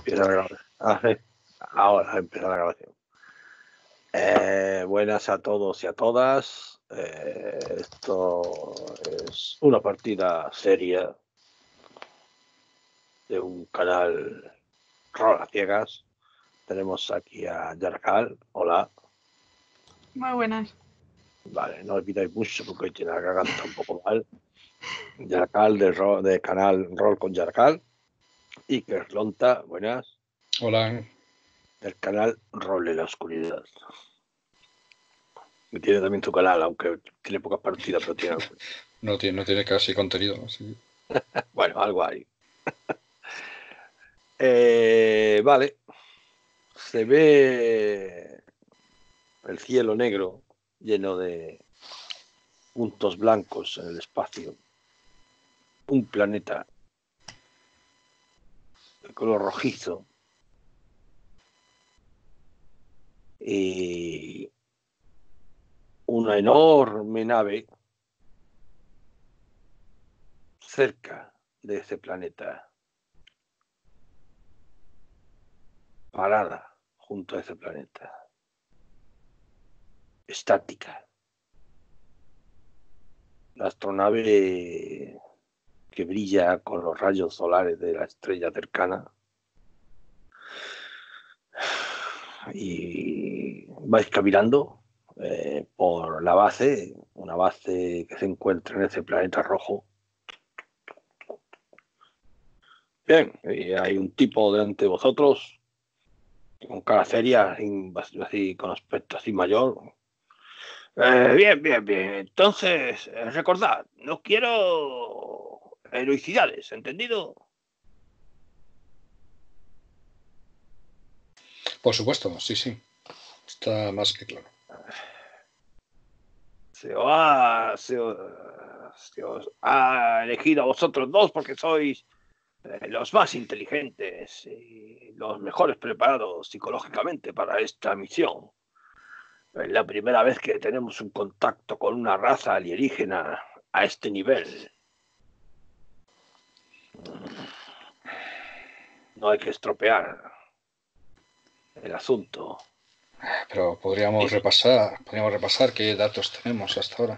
Empieza la grabación. Ahora empieza la grabación. Buenas a todos y a todas. Esto es una partida seria de un canal Rol a Ciegas. Tenemos aquí a Yarkal. Hola. Muy buenas. Vale, no olvidáis mucho porque hoy tiene la garganta un poco mal. Yarkal de canal Rol con Yarkal. Iker Lonta, buenas. Hola. Del canal Rol en la Oscuridad. Que tiene también su canal, aunque tiene pocas partidas, pero tiene algo. No tiene casi contenido. Así. Bueno, algo hay. Vale. Se ve el cielo negro lleno de puntos blancos en el espacio. Un planeta de color rojizo. Y una enorme nave cerca de ese planeta. Parada junto a ese planeta. Estática. La astronave que brilla con los rayos solares de la estrella cercana. Y vais caminando por la base, una base que se encuentra en ese planeta rojo. Bien, y hay un tipo delante de vosotros, con cara seria, así, con aspecto así mayor. Bien. Entonces, recordad, no quiero heroicidades, ¿entendido? Por supuesto, sí. Está más que claro. Se os ha elegido a vosotros dos porque sois los más inteligentes y los mejores preparados psicológicamente para esta misión. Es la primera vez que tenemos un contacto con una raza alienígena a este nivel. No hay que estropear el asunto. Pero podríamos repasar qué datos tenemos hasta ahora.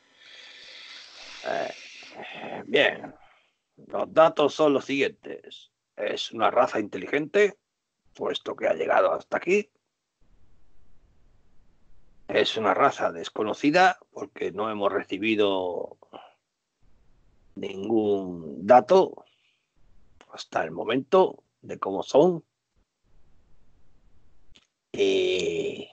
Bien, los datos son los siguientes. Es una raza inteligente, puesto que ha llegado hasta aquí. Es una raza desconocida porque no hemos recibido ningún dato hasta el momento de cómo son. Y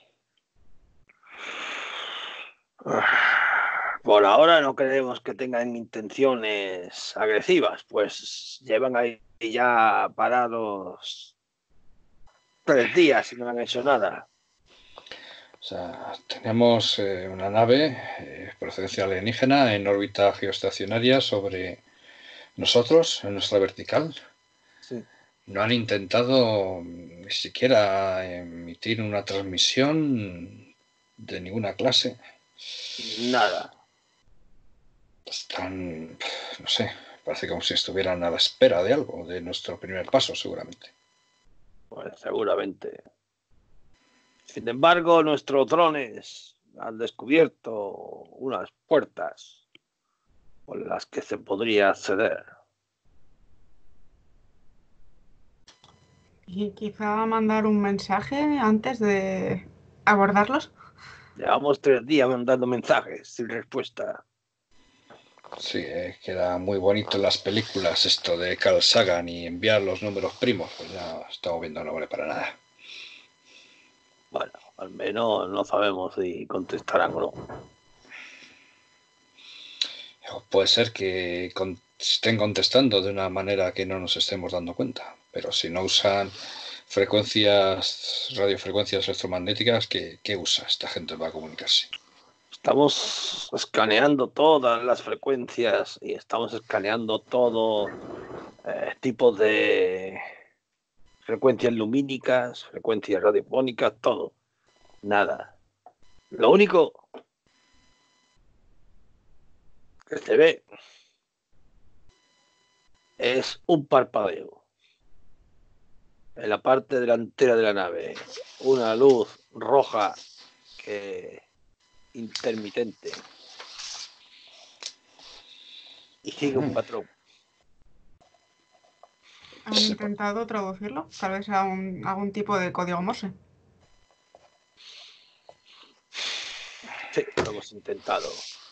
por ahora no creemos que tengan intenciones agresivas, pues llevan ahí ya parados 3 días y no han hecho nada. O sea, tenemos una nave procedencia alienígena en órbita geoestacionaria sobre nosotros, en nuestra vertical. Sí. No han intentado ni siquiera emitir una transmisión de ninguna clase. Nada. Están, no sé, parece como si estuvieran a la espera de algo, de nuestro primer paso, seguramente. Pues seguramente. Sin embargo, nuestros drones han descubierto unas puertas por las que se podría acceder. Y quizá mandar un mensaje antes de abordarlos. Llevamos 3 días mandando mensajes sin respuesta. Sí, queda muy bonito en las películas esto de Carl Sagan y enviar los números primos, pues ya estamos viendo, no vale para nada. Bueno, al menos no sabemos si contestarán o no. Puede ser que estén contestando de una manera que no nos estemos dando cuenta, pero si no usan radiofrecuencias electromagnéticas, ¿qué usa esta gente para comunicarse? Estamos escaneando todas las frecuencias y estamos escaneando todo tipos de frecuencias lumínicas, frecuencias radiofónicas, todo. Nada. Lo único que se ve es un parpadeo. en la parte delantera de la nave, una luz roja intermitente. Y sigue un patrón. ¿Han intentado traducirlo? Tal vez a algún tipo de código Morse. Sí, lo hemos intentado.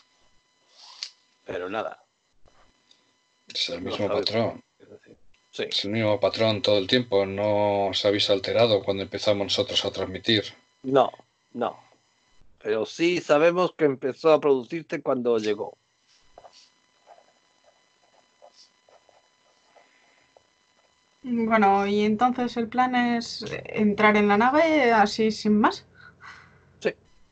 Pero nada. Es el No mismo sabemos patrón. qué decir. Sí. Es el mismo patrón todo el tiempo. No os habéis alterado cuando empezamos nosotros a transmitir. No. Pero sí sabemos que empezó a producirse cuando llegó. Bueno, y entonces el plan es entrar en la nave así sin más. Sí.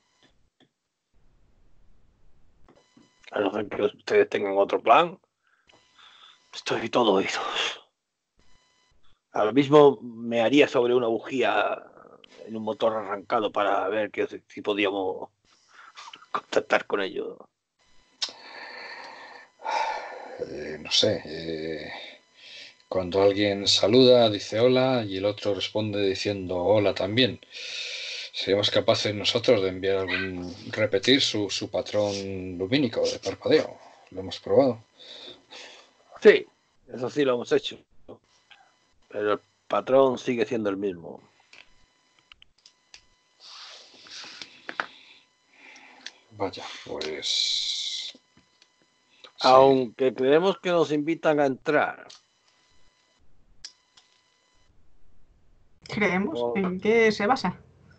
A no ser que ustedes tengan otro plan. Estoy todo oídos. Ahora mismo me haría sobre una bujía en un motor arrancado para ver si podíamos contactar con ellos. No sé. Cuando alguien saluda, dice hola y el otro responde diciendo hola también. ¿Seríamos capaces nosotros de repetir su patrón lumínico de parpadeo? ¿Lo hemos probado? Sí, eso sí lo hemos hecho. Pero el patrón sigue siendo el mismo. Vaya, pues... Aunque creemos que nos invitan a entrar. ¿Creemos? ¿En qué se basa?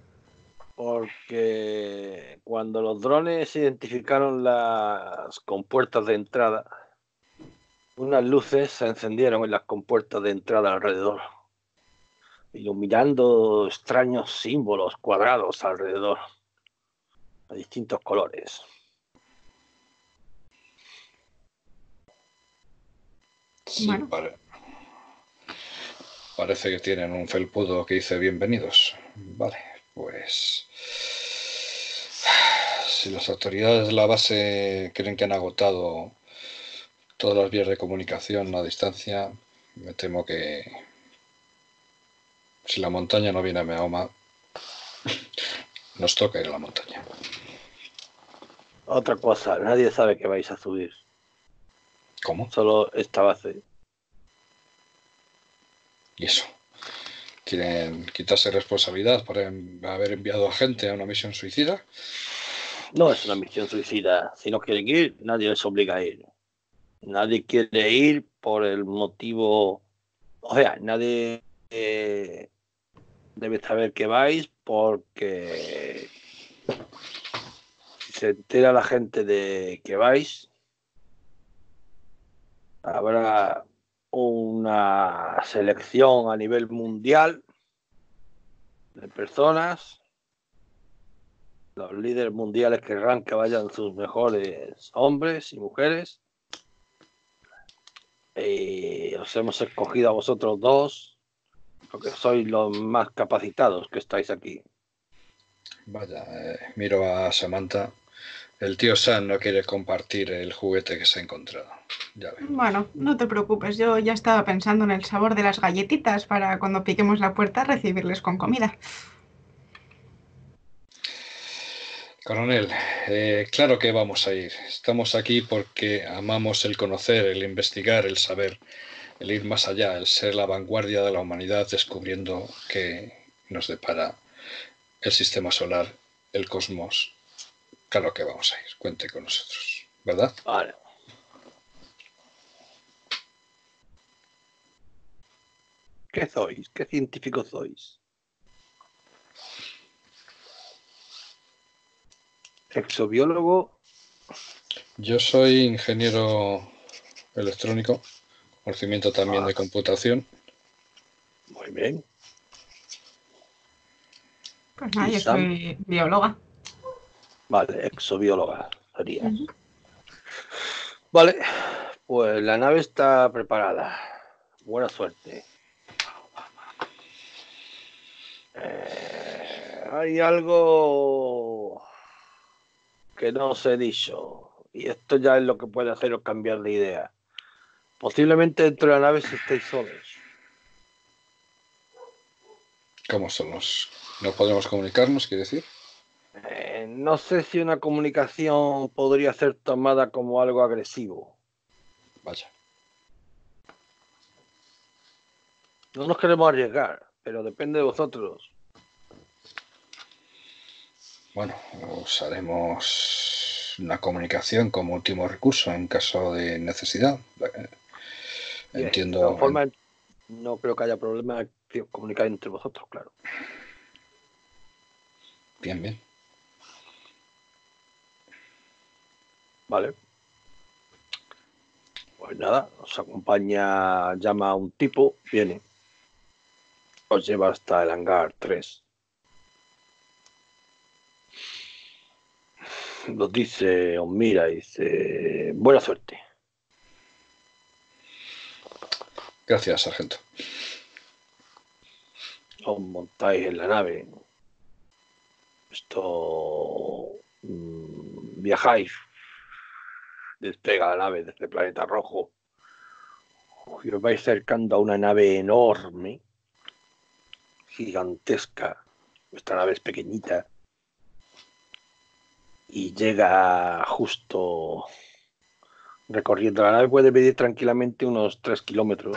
Porque cuando los drones identificaron las compuertas de entrada, unas luces se encendieron en las compuertas de entrada alrededor, iluminando extraños símbolos cuadrados alrededor, de distintos colores. Sí, Bueno. Parece que tienen un felpudo que dice bienvenidos. Vale, pues... Si las autoridades de la base creen que han agotado todas las vías de comunicación a distancia, me temo que si la montaña no viene a Mahoma, nos toca ir a la montaña. Otra cosa, nadie sabe que vais a subir. ¿Cómo? Solo esta base. ¿Y eso? ¿Quieren quitarse responsabilidad por haber enviado a gente a una misión suicida? No es una misión suicida. Si no quieren ir, nadie les obliga a ir. Nadie quiere ir por el motivo... O sea, nadie debe saber que vais porque si se entera la gente de que vais, habrá una selección a nivel mundial de personas. Los líderes mundiales querrán que vayan sus mejores hombres y mujeres. Y os hemos escogido a vosotros dos porque sois los más capacitados que estáis aquí. Vaya, miro a Samantha. El tío Sam no quiere compartir el juguete que se ha encontrado. Ya ve. Bueno, no te preocupes, yo ya estaba pensando en el sabor de las galletitas para cuando piquemos la puerta recibirles con comida. Coronel, claro que vamos a ir. Estamos aquí porque amamos el conocer, el investigar, el saber, el ir más allá, el ser la vanguardia de la humanidad descubriendo qué nos depara el sistema solar, el cosmos. Claro que vamos a ir. Cuente con nosotros, ¿verdad? Vale. ¿Qué sois? ¿Qué científicos sois? ¿Exobiólogo? Yo soy ingeniero electrónico, conocimiento también de computación. Muy bien. Pues nada, ¿Y yo Sam? soy bióloga. Vale, exobióloga serías. Ujú. Vale, pues la nave está preparada. Buena suerte. Hay algo que no os he dicho, y esto ya es lo que puede haceros cambiar de idea. Posiblemente dentro de la nave si estéis solos. ¿Cómo son los? ¿No podremos comunicarnos, quiere decir? No sé si una comunicación podría ser tomada como algo agresivo. Vaya. No nos queremos arriesgar, pero depende de vosotros. Bueno, usaremos una comunicación como último recurso en caso de necesidad. Bien, Entiendo. de todas formas, no creo que haya problema de comunicar entre vosotros, claro. Bien, bien. Vale. Pues nada, os acompaña, llama a un tipo, viene, os lleva hasta el hangar 3. Os dice, os mira y dice, buena suerte. Gracias, sargento. Os montáis en la nave. Viajáis. Despega la nave desde el planeta rojo. Y os vais acercando a una nave enorme, gigantesca. Vuestra nave es pequeñita. Y llega justo recorriendo la nave. Puede medir tranquilamente unos 3 kilómetros.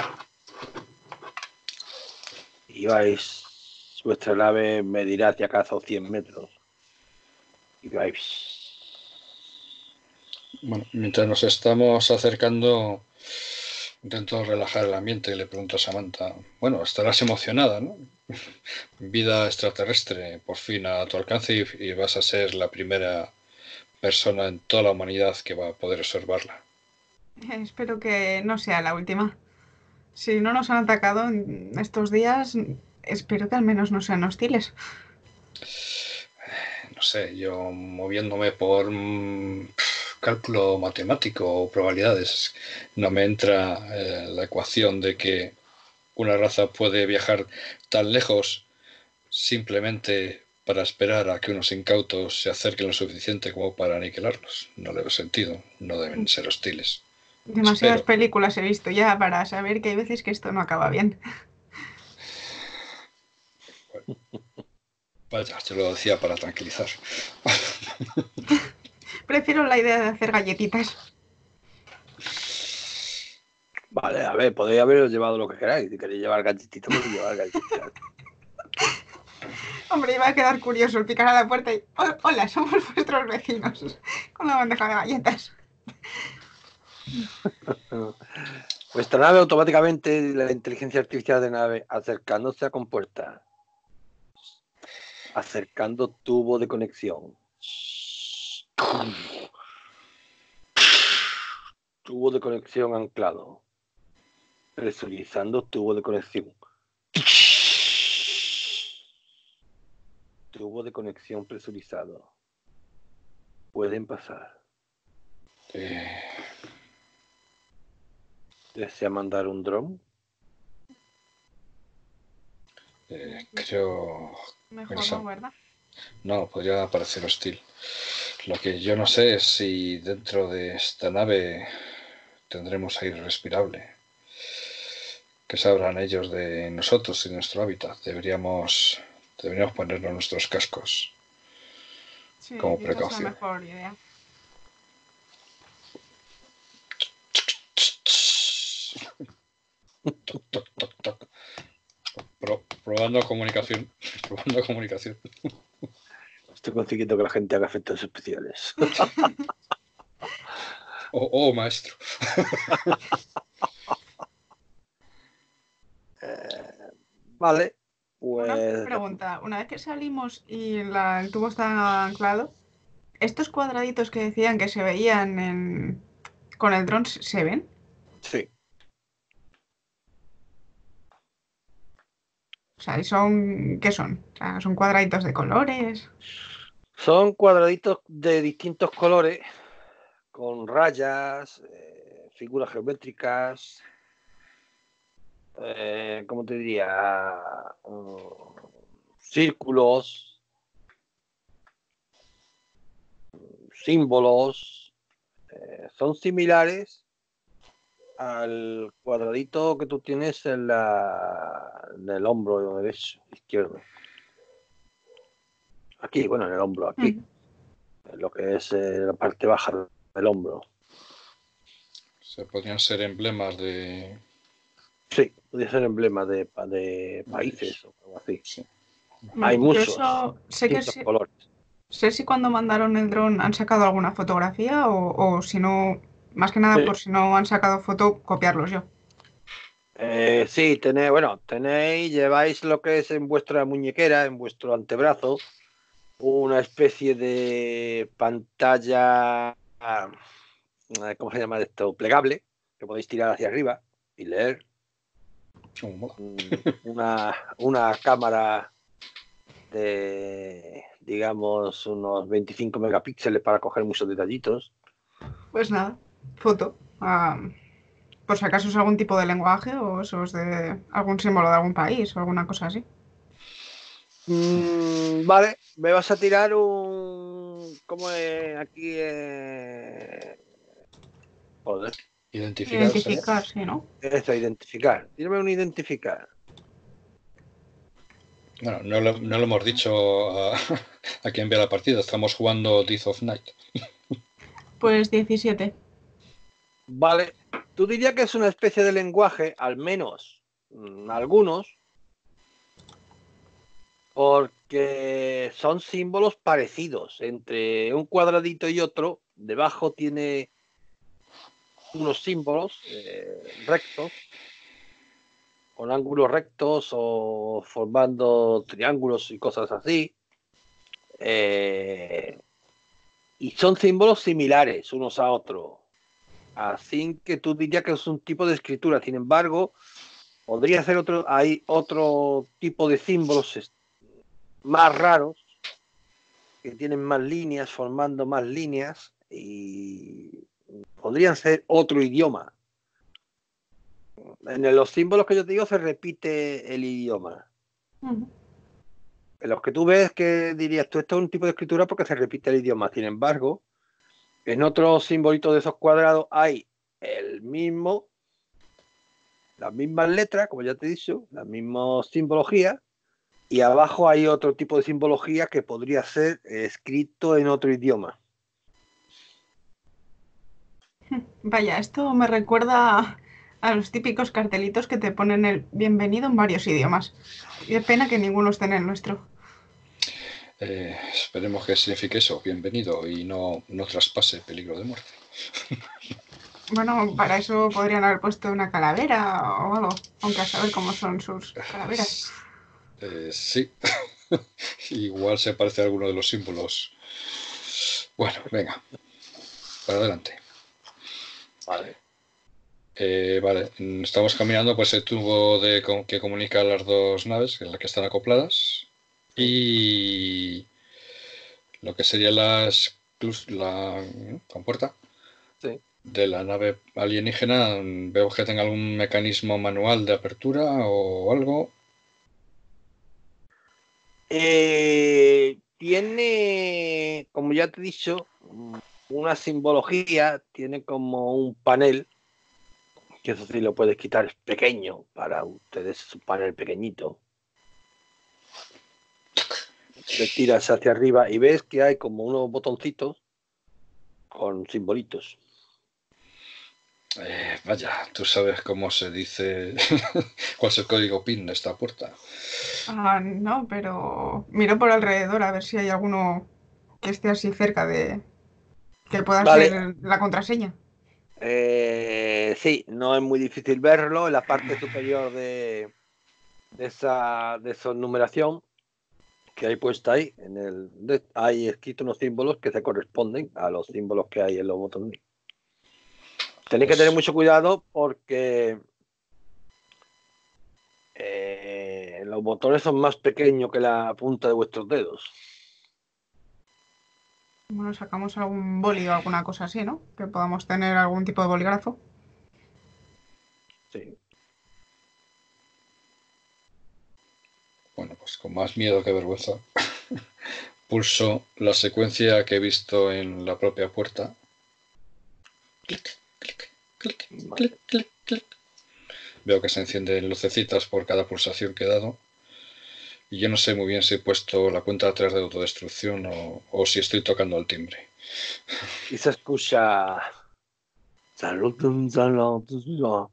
Y vuestra nave medirá hacia acaso 100 metros. Y vais. Bueno, mientras nos estamos acercando, intento relajar el ambiente y le pregunto a Samantha, bueno, estarás emocionada, ¿no? Vida extraterrestre, por fin a tu alcance y vas a ser la primera persona en toda la humanidad que va a poder observarla. Espero que no sea la última. Si no nos han atacado en estos días, espero que al menos no sean hostiles. No sé, yo moviéndome por cálculo matemático o probabilidades, no me entra la ecuación de que una raza puede viajar tan lejos simplemente para esperar a que unos incautos se acerquen lo suficiente como para aniquilarlos. No le veo sentido, no deben ser hostiles. Demasiadas Espero. películas he visto ya para saber que hay veces que esto no acaba bien. Vaya, yo lo decía para tranquilizar. Prefiero la idea de hacer galletitas. Vale, a ver, podéis haberos llevado lo que queráis. Si queréis llevar galletitas, podéis llevar galletitas. Hombre, iba a quedar curioso el picar a la puerta y hola, somos vuestros vecinos con la bandeja de galletas. Vuestra nave automáticamente, la inteligencia artificial de nave, acercándose a compuerta. Acercando tubo de conexión. Tubo de conexión anclado. Presurizando tubo de conexión. Tubo de conexión presurizado. Pueden pasar. ¿Desea mandar un dron? Creo... Mejor no, ¿verdad? No, podría parecer hostil. Lo que yo no sé es si dentro de esta nave tendremos aire respirable. ¿Qué sabrán ellos de nosotros y nuestro hábitat? Deberíamos ponernos nuestros cascos Sí, como quizás es la precaución. mejor idea. Toc, toc, toc, toc. Probando comunicación. Probando comunicación. Estoy consiguiendo que la gente haga efectos especiales. Oh, maestro. Vale, Una pues pregunta, una vez que salimos y el tubo está anclado, ¿estos cuadraditos que decían que se veían con el dron se ven? sí. O sea, ¿y son, qué son? O sea, ¿son cuadraditos de colores? Son cuadraditos de distintos colores, con rayas, figuras geométricas, ¿cómo te diría? Círculos, símbolos, son similares al cuadradito que tú tienes en el hombro derecho, izquierdo. Aquí, bueno, en el hombro, aquí. En lo que es la parte baja del hombro. Se podrían ser emblemas de... Sí, podría ser emblema de países o algo así. Sí. Hay Yo muchos eso sé que distintos colores. sé si cuando mandaron el dron han sacado alguna fotografía o si no, más que nada Sí. por si no han sacado foto, copiarlos yo. Sí, lleváis lo que es en vuestra muñequera, en vuestro antebrazo, una especie de pantalla, ¿cómo se llama esto? Plegable, que podéis tirar hacia arriba y leer. Una cámara de, digamos, unos 25 megapíxeles para coger muchos detallitos. Pues nada, foto. Por si acaso es algún tipo de lenguaje o eso es de algún símbolo de algún país o alguna cosa así. Vale, me vas a tirar ¿cómo es aquí? Joder. Identificar, sí, ¿no? Esto, identificar. Tírame un identificar. Bueno, no lo hemos dicho a quien vea la partida. Estamos jugando Death of Night. Pues 17. Vale. Tú dirías que es una especie de lenguaje, al menos algunos, porque son símbolos parecidos. Entre un cuadradito y otro, debajo tiene unos símbolos rectos, con ángulos rectos o formando triángulos y cosas así. Y son símbolos similares unos a otros. Así que tú dirías que es un tipo de escritura. Sin embargo, podría ser hay otro tipo de símbolos más raros que tienen más líneas, formando más líneas y podrían ser otro idioma. En los símbolos que yo te digo se repite el idioma. En los que tú ves que dirías tú, esto es un tipo de escritura porque se repite el idioma. Sin embargo, en otros simbolitos de esos cuadrados hay las mismas letras, como ya te he dicho, las mismas simbologías, y abajo hay otro tipo de simbología que podría ser escrito en otro idioma. Vaya, esto me recuerda a los típicos cartelitos que te ponen el bienvenido en varios idiomas. Y de pena que ninguno esté en el nuestro. Esperemos que signifique eso, bienvenido, y no traspase peligro de muerte. Bueno, para eso podrían haber puesto una calavera o algo, aunque a saber cómo son sus calaveras. Sí, igual se parece a alguno de los símbolos. Bueno, venga, para adelante. Vale. Vale, estamos caminando por ese tubo que comunica las dos naves, en las que están acopladas, y lo que sería la compuerta de la nave alienígena. Veo que tenga algún mecanismo manual de apertura o algo. Tiene, como ya te he dicho, una simbología, tiene como un panel, que eso sí lo puedes quitar, es pequeño, para ustedes es un panel pequeñito. Le tiras hacia arriba y ves que hay como unos botoncitos con simbolitos. Vaya, tú sabes cómo se dice, cuál es el código PIN de esta puerta. No, pero miro por alrededor a ver si hay alguno que esté así cerca de que pueda ser la contraseña. Sí, no es muy difícil verlo en la parte superior de esa numeración que hay puesta ahí. Hay escrito unos símbolos que se corresponden a los símbolos que hay en los botones. Tenéis que tener mucho cuidado porque los botones son más pequeños que la punta de vuestros dedos. Bueno, sacamos algún boli o alguna cosa así, ¿no? Que podamos tener algún tipo de bolígrafo. Sí. Bueno, pues con más miedo que vergüenza. Pulso la secuencia que he visto en la propia puerta. Clic, clic, Clic, Vale. clic, clic, clic. Veo que se encienden lucecitas por cada pulsación que he dado. Y yo no sé muy bien si he puesto la cuenta atrás de autodestrucción o si estoy tocando el timbre. Y se escucha. Salutum, salutum.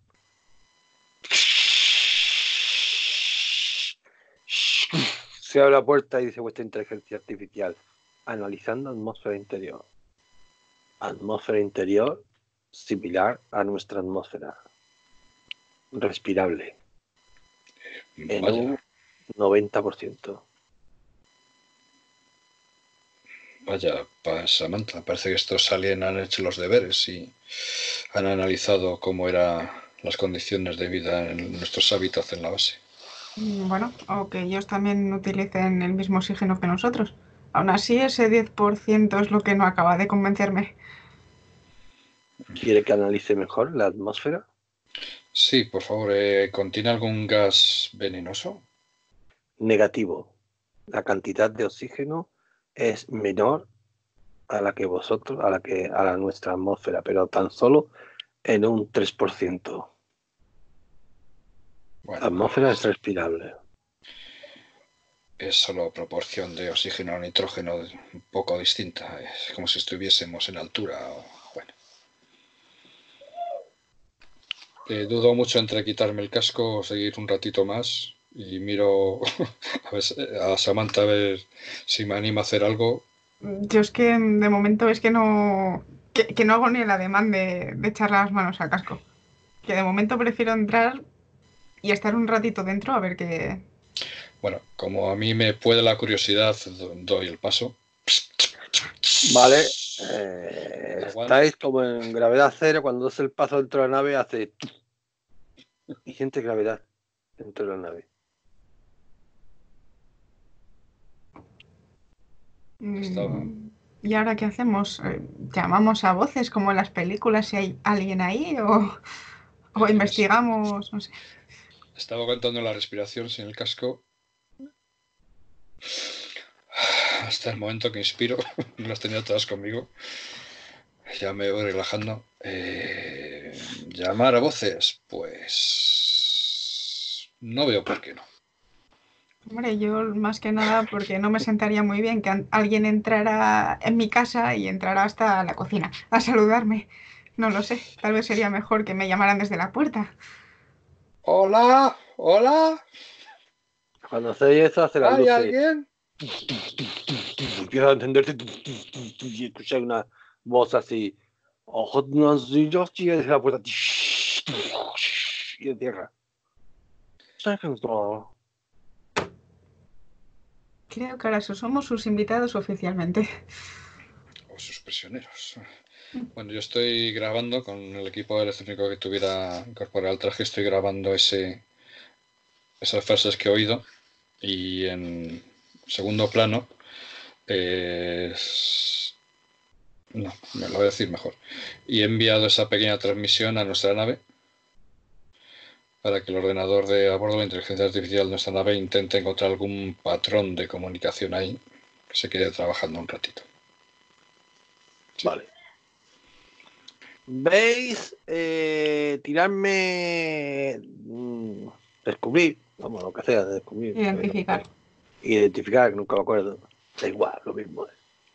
Se abre la puerta y dice vuestra inteligencia artificial. Analizando atmósfera interior. Atmósfera interior similar a nuestra atmósfera. Respirable. En Vaya, un 90%. vaya, Samantha, parece que estos aliens han hecho los deberes y han analizado cómo eran las condiciones de vida en nuestros hábitats en la base. Bueno, o que ellos también utilicen el mismo oxígeno que nosotros. Aún así, ese 10% es lo que no acaba de convencerme. ¿Quiere que analice mejor la atmósfera? Sí, por favor, ¿contiene algún gas venenoso? Negativo. La cantidad de oxígeno es menor a la que vosotros, a la nuestra atmósfera, pero tan solo en un 3%. La Bueno, atmósfera es respirable. es solo proporción de oxígeno a nitrógeno un poco distinta. Es como si estuviésemos en altura. Bueno, dudo mucho entre quitarme el casco o seguir un ratito más y miro a Samantha a ver si me anima a hacer algo. Yo es que de momento es que no hago ni el ademán de echar las manos al casco. Que de momento prefiero entrar y estar un ratito dentro a ver qué. Bueno, como a mí me puede la curiosidad, doy el paso. Vale. Aguanta. Estáis como en gravedad cero. Cuando das el paso dentro de la nave hace... Y siente gravedad dentro de la nave. Estaba. ¿Y ahora qué hacemos? ¿Llamamos a voces como en las películas si hay alguien ahí? ¿O es- investigamos? No sé. Estaba aguantando la respiración sin el casco hasta el momento que inspiro. No las tenía todas conmigo. Ya me voy relajando. Llamar a voces, pues no veo por qué no. Hombre, yo más que nada porque no me sentaría muy bien que alguien entrara en mi casa y entrara hasta la cocina a saludarme. No lo sé. Tal vez sería mejor que me llamaran desde la puerta. Hola, hola, Cuando hacéis eso, hace las ¿hay luces. alguien? Empieza a encenderse. Y escucháis una voz así. Ojos yo desde la puerta. Y encierra. Creo que ahora somos sus invitados oficialmente. O sus prisioneros. Bueno, yo estoy grabando con el equipo electrónico que tuviera incorporado al traje, estoy grabando esas frases que he oído y en segundo plano, no, me lo voy a decir mejor. Y he enviado esa pequeña transmisión a nuestra nave para que el ordenador de a bordo de la inteligencia artificial de nuestra nave intente encontrar algún patrón de comunicación ahí que se quede trabajando un ratito. Sí. Vale. ¿Veis? Tirarme. Descubrir. Vamos, lo que sea, de descubrir. Identificar. Identificar, que nunca me acuerdo. Da igual, lo mismo.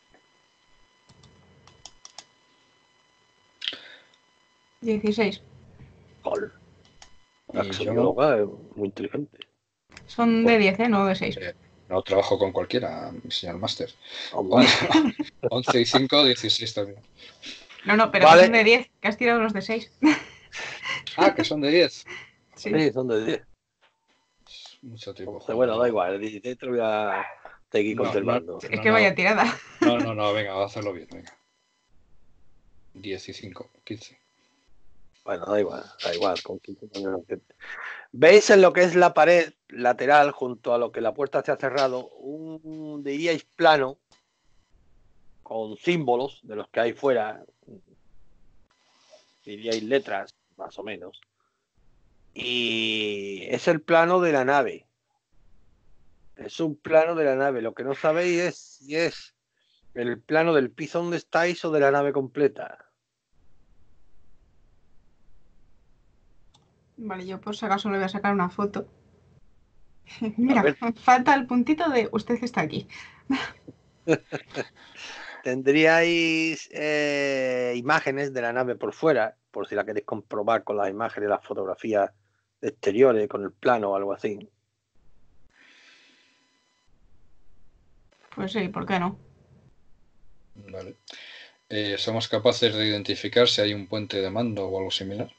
16. Gol. La Y yo no, bióloga es muy inteligente. Son de 10, ¿eh? No de 6. no trabajo con cualquiera, señor máster. Hombre. 11 y 5, 16 también. No, pero que Vale. son de 10, que has tirado los de 6. Ah, que son de 10. Sí. Sí, son de 10. Mucho tiempo Entonces, bueno, da jugando. igual. El 16 te lo voy a seguir No, conservando. Es que vaya tirada. no, venga, va a hacerlo bien, venga. 10 y 5, 15. Bueno, da igual. Con 15 también lo entiendo. ¿Veis en lo que es la pared lateral, junto a lo que la puerta se ha cerrado, diríais plano con símbolos de los que hay fuera, diríais letras, más o menos? Y es el plano de la nave. Es un plano de la nave. Lo que no sabéis es si es el plano del piso donde estáis o de la nave completa. Vale, yo por si acaso le voy a sacar una foto. A Mira, ver, falta el puntito de usted está aquí. tendríais imágenes de la nave por fuera, por si la queréis comprobar con las imágenes, las fotografías exteriores, con el plano o algo así. Pues sí, ¿por qué no? Vale. ¿Somos capaces de identificar si hay un puente de mando o algo similar?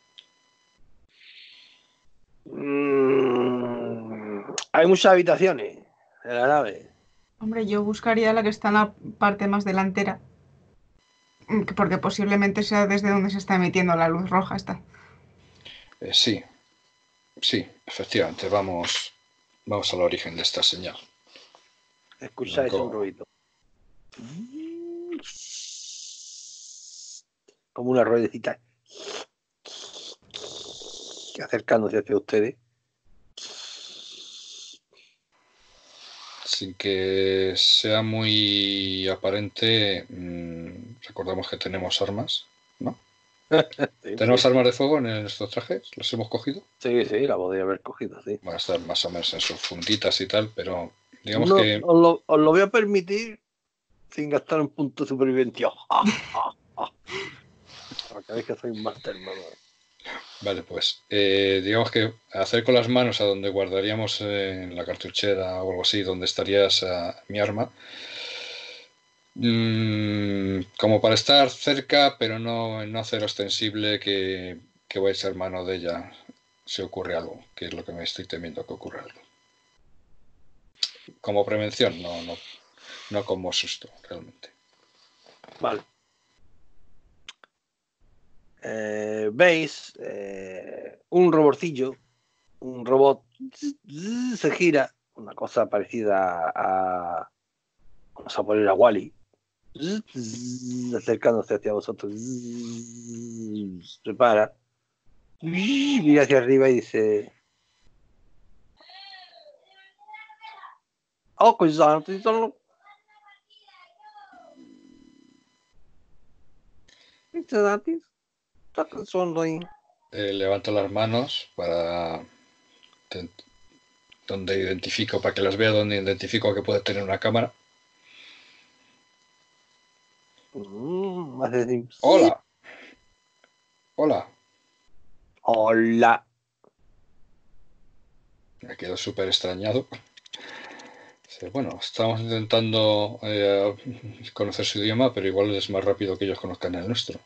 Hay muchas habitaciones en la nave. Hombre, yo buscaría la que está en la parte más delantera, porque posiblemente sea desde donde se está emitiendo la luz roja esta. Sí, sí, efectivamente. Vamos al origen de esta señal. Escucháis un ruido. Como una ruedecita acercándose hacia ustedes. Sin que sea muy aparente, recordamos que tenemos armas, ¿no? Sí, ¿Tenemos sí, armas de fuego en nuestros trajes? ¿Los hemos cogido? sí, sí, la podría haber cogido, sí. Van a estar más o menos en sus funditas y tal, pero digamos No, que os lo voy a permitir sin gastar un punto de supervivencia. Porque veis que soy un máster, mamá. vale, pues digamos que acerco las manos a donde guardaríamos la cartuchera o algo así, donde estarías mi arma, como para estar cerca, pero no hacer ostensible que voy a echar mano de ella si ocurre algo, que es lo que me estoy temiendo que ocurra algo. Como prevención, no como susto, realmente. Vale. Veis un roborcillo, un robot se gira, una cosa parecida a, vamos a poner a Wally, acercándose hacia vosotros, se para, mira hacia arriba y dice: oh, cuidado, Levanto las manos donde identifico, para que las vea, donde identifico que puede tener una cámara. Hola. Hola. Hola. Me quedo súper extrañado. Bueno, estamos intentando conocer su idioma, pero igual es más rápido que ellos conozcan el nuestro.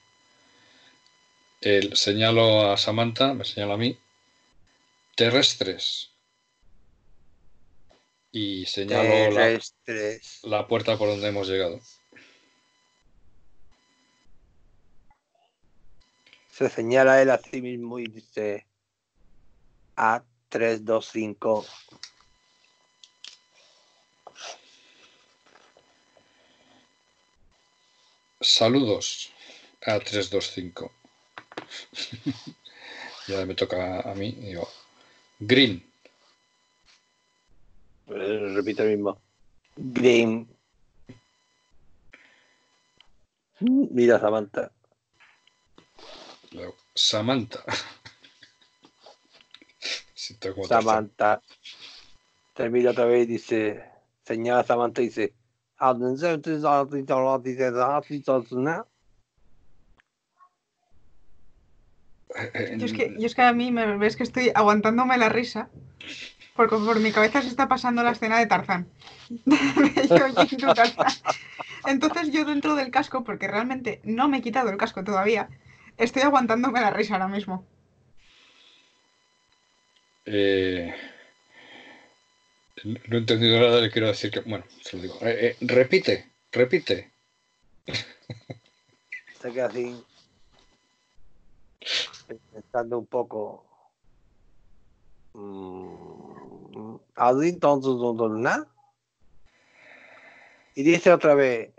Señalo a Samantha, me señala a mí. Terrestres. Y señalo la puerta por donde hemos llegado. Se señala él a sí mismo y dice: A325. Saludos a 325. Ya me toca a mí y digo: Green. Repite el mismo. Green. Mira, Samantha. Luego, Samantha. Siento como Samantha. Termina otra vez y dice: señala a Samantha y dice: Yo es que a mí me ves que estoy aguantándome la risa, porque por mi cabeza se está pasando la escena de Tarzán. Yo oyendo Tarzán. Entonces yo dentro del casco, porque realmente no me he quitado el casco todavía, estoy aguantándome la risa ahora mismo. No he entendido nada, le quiero decir que... Bueno, se lo digo. Repite. se queda así, pensando un poco. Y dice otra vez: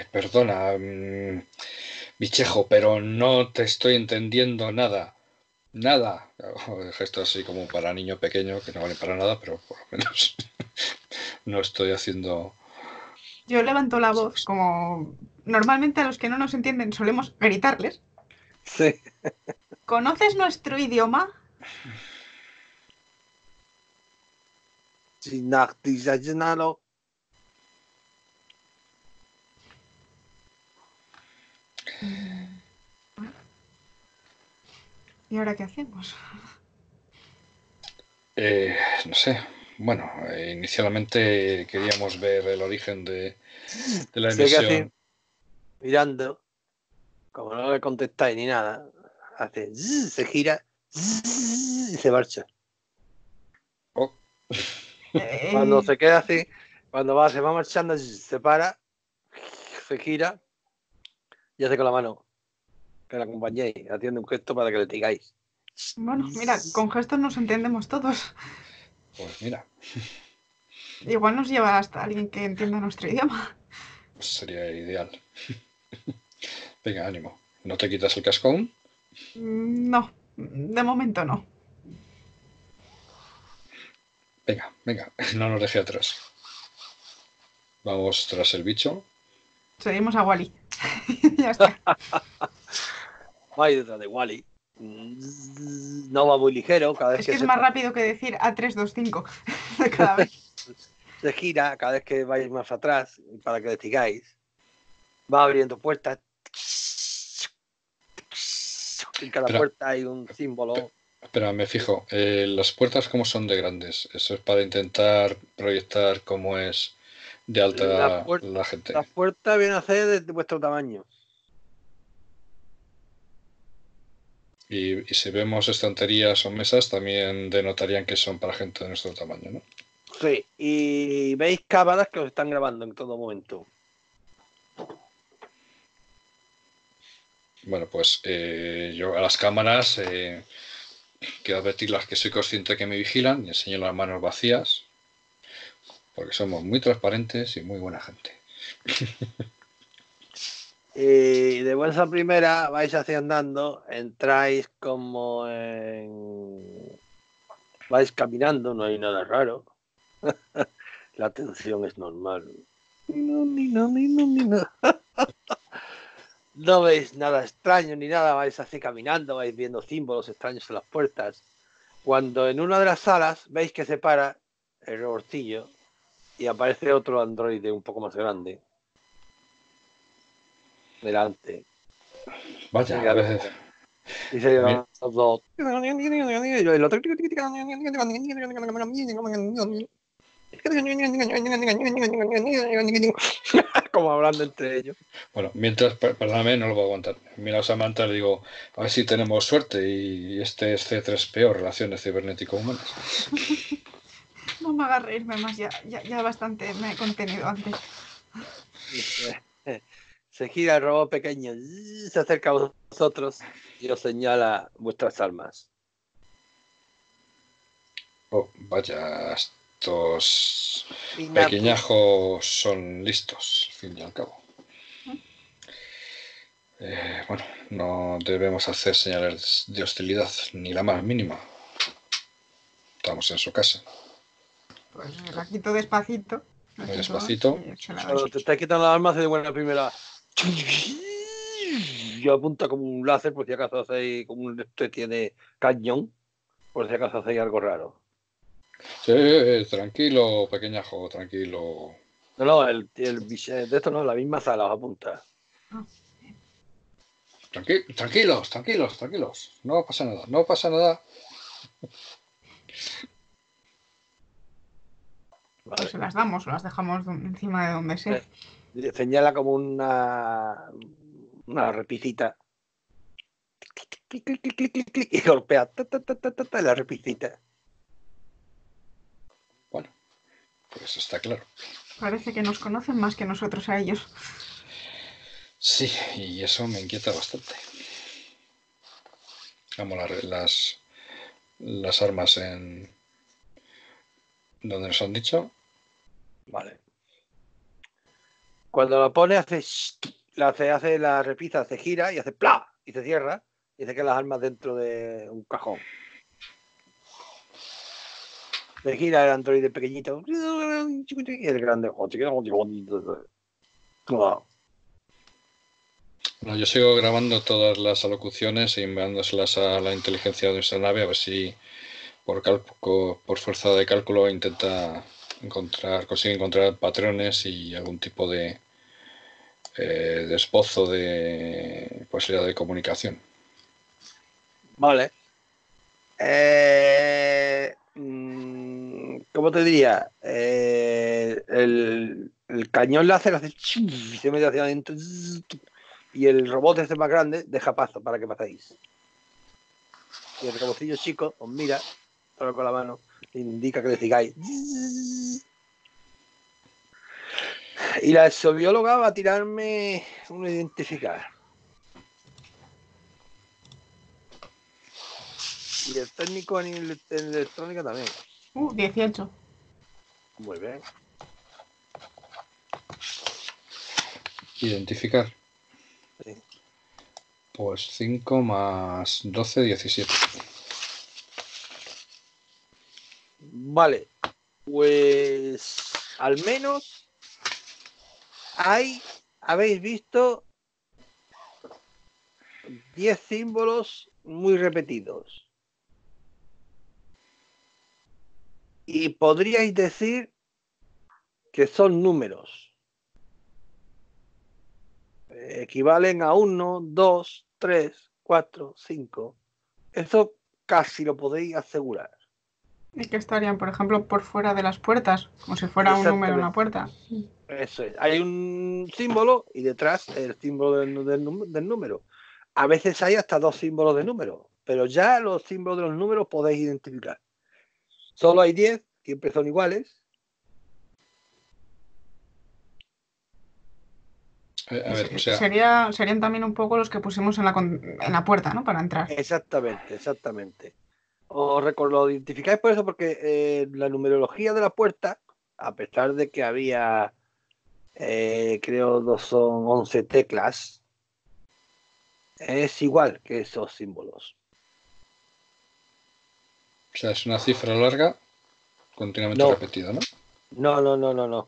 Perdona, bichejo, pero no te estoy entendiendo nada. Nada. El gesto así como para niño pequeño, que no vale para nada, pero por lo menos no estoy haciendo... Yo levanto la voz, como normalmente a los que no nos entienden solemos gritarles. Sí. ¿Conoces nuestro idioma? Sinactisayunalo. ¿Y ahora qué hacemos? No sé. Bueno, inicialmente queríamos ver el origen de la Se queda así, emisión. mirando, como no le contestáis ni nada, hace se gira y se marcha. Oh, Cuando Eh, se queda así, se va marchando, se para, se gira y hace con la mano que la acompañéis, haciendo un gesto para que le digáis. bueno, mira, con gestos nos entendemos todos. pues mira, Igual nos lleva hasta alguien que entienda nuestro idioma. pues sería ideal. Venga, ánimo. ¿No te quitas el casco aún? No, de momento no. Venga, venga, no nos deje atrás. Vamos tras el bicho. Seguimos a Wally. Ya está. Va detrás de Wally. No va muy ligero, cada vez Es que que es se más rápido que decir A325 de cada vez. se gira, cada vez que vais más atrás, para que le digáis. Va abriendo puertas. En cada Espera, puerta hay un símbolo. espera, me fijo. Las puertas, ¿cómo son de grandes? Eso es para intentar proyectar cómo es de La alta puerta, la gente. la puerta viene a ser de vuestro tamaño. Y si vemos estanterías o mesas, también denotarían que son para gente de nuestro tamaño, ¿no? Sí, y veis cámaras que os están grabando en todo momento. Bueno, pues yo a las cámaras quiero advertirlas que soy consciente que me vigilan y enseño las manos vacías, porque somos muy transparentes y muy buena gente. Y de buena primera vais hacia andando, entráis como en... vais caminando, no hay nada raro. La tensión es normal. No veis nada extraño ni nada, vais así caminando, vais viendo símbolos extraños en las puertas. Cuando en una de las salas veis que se para el roborcillo y aparece otro androide un poco más grande delante. Vaya, a Mira, ver. y se llevan Mira, los dos. Y el otro... como hablando entre ellos. bueno, mientras, perdóname, no lo voy a aguantar. Mira a Samantha y le digo, a ver si tenemos suerte y este es C3PO, Relaciones Cibernético-Humanas. No me hagas reírme más, ya bastante me he contenido antes. Se gira el robot pequeño, se acerca a vosotros y os señala vuestras armas. Oh, vaya, estos pequeñajos son listos, al fin y al cabo. Bueno, no debemos hacer señales de hostilidad, ni la más mínima. Estamos en su casa. Pues la quito despacito. La Muy quito despacito. y se la doy. Cuando te estás quitando las armas, hace de buena primera. Y apunta como un láser, por si acaso hacéis, como usted tiene cañón, por si acaso hacéis algo raro. Sí, tranquilo, pequeñajo, tranquilo. No, de esto no, la misma sala os apunta. Tranquilos, tranquilos, tranquilos. No pasa nada, no pasa nada. Vale. Pues se las damos o las dejamos encima de donde sea. Señala como una repicita. Y golpea la repicita. Bueno, pues está claro. Parece que nos conocen más que nosotros a ellos. Sí, y eso me inquieta bastante. Vamos, las armas en donde nos han dicho. Vale. Cuando la pone, hace la repisa, se gira y hace ¡plá! Y se cierra. Y y saca las armas dentro de un cajón. Le gira el androide pequeñito y el grande. Bueno, yo sigo grabando todas las alocuciones y enviándoselas a la inteligencia de nuestra nave a ver si por fuerza de cálculo consigue encontrar patrones y algún tipo de esbozo de posibilidad de comunicación. Vale. ¿Cómo te diría? El cañón láser hace y se mete hacia adentro y el robot este más grande deja paso para que paséis. Y el robotcillo chico os mira solo con la mano e indica que le sigáis. Y la exobióloga va a tirarme un identificar. Y el técnico en electrónica también. 18. Muy bien. Identificar. Sí. Pues 5 más 12, 17. Vale. Pues al menos habéis visto 10 símbolos muy repetidos. Y podríais decir que son números. Equivalen a 1, 2, 3, 4, 5. Eso casi lo podéis asegurar. Y que estarían, por ejemplo, por fuera de las puertas, como si fuera un número en la puerta. Eso es. Hay un símbolo y detrás el símbolo del número. A veces hay hasta 2 símbolos de número, pero ya los símbolos de los números podéis identificar. Solo hay 10, siempre son iguales. A ver, o sea, serían también un poco los que pusimos en la puerta, ¿no? Para entrar. Exactamente. Lo identificáis por eso, porque la numerología de la puerta, a pesar de que había, creo, son 11 teclas, es igual que esos símbolos. O sea, es una cifra larga, continuamente repetida, ¿no? No.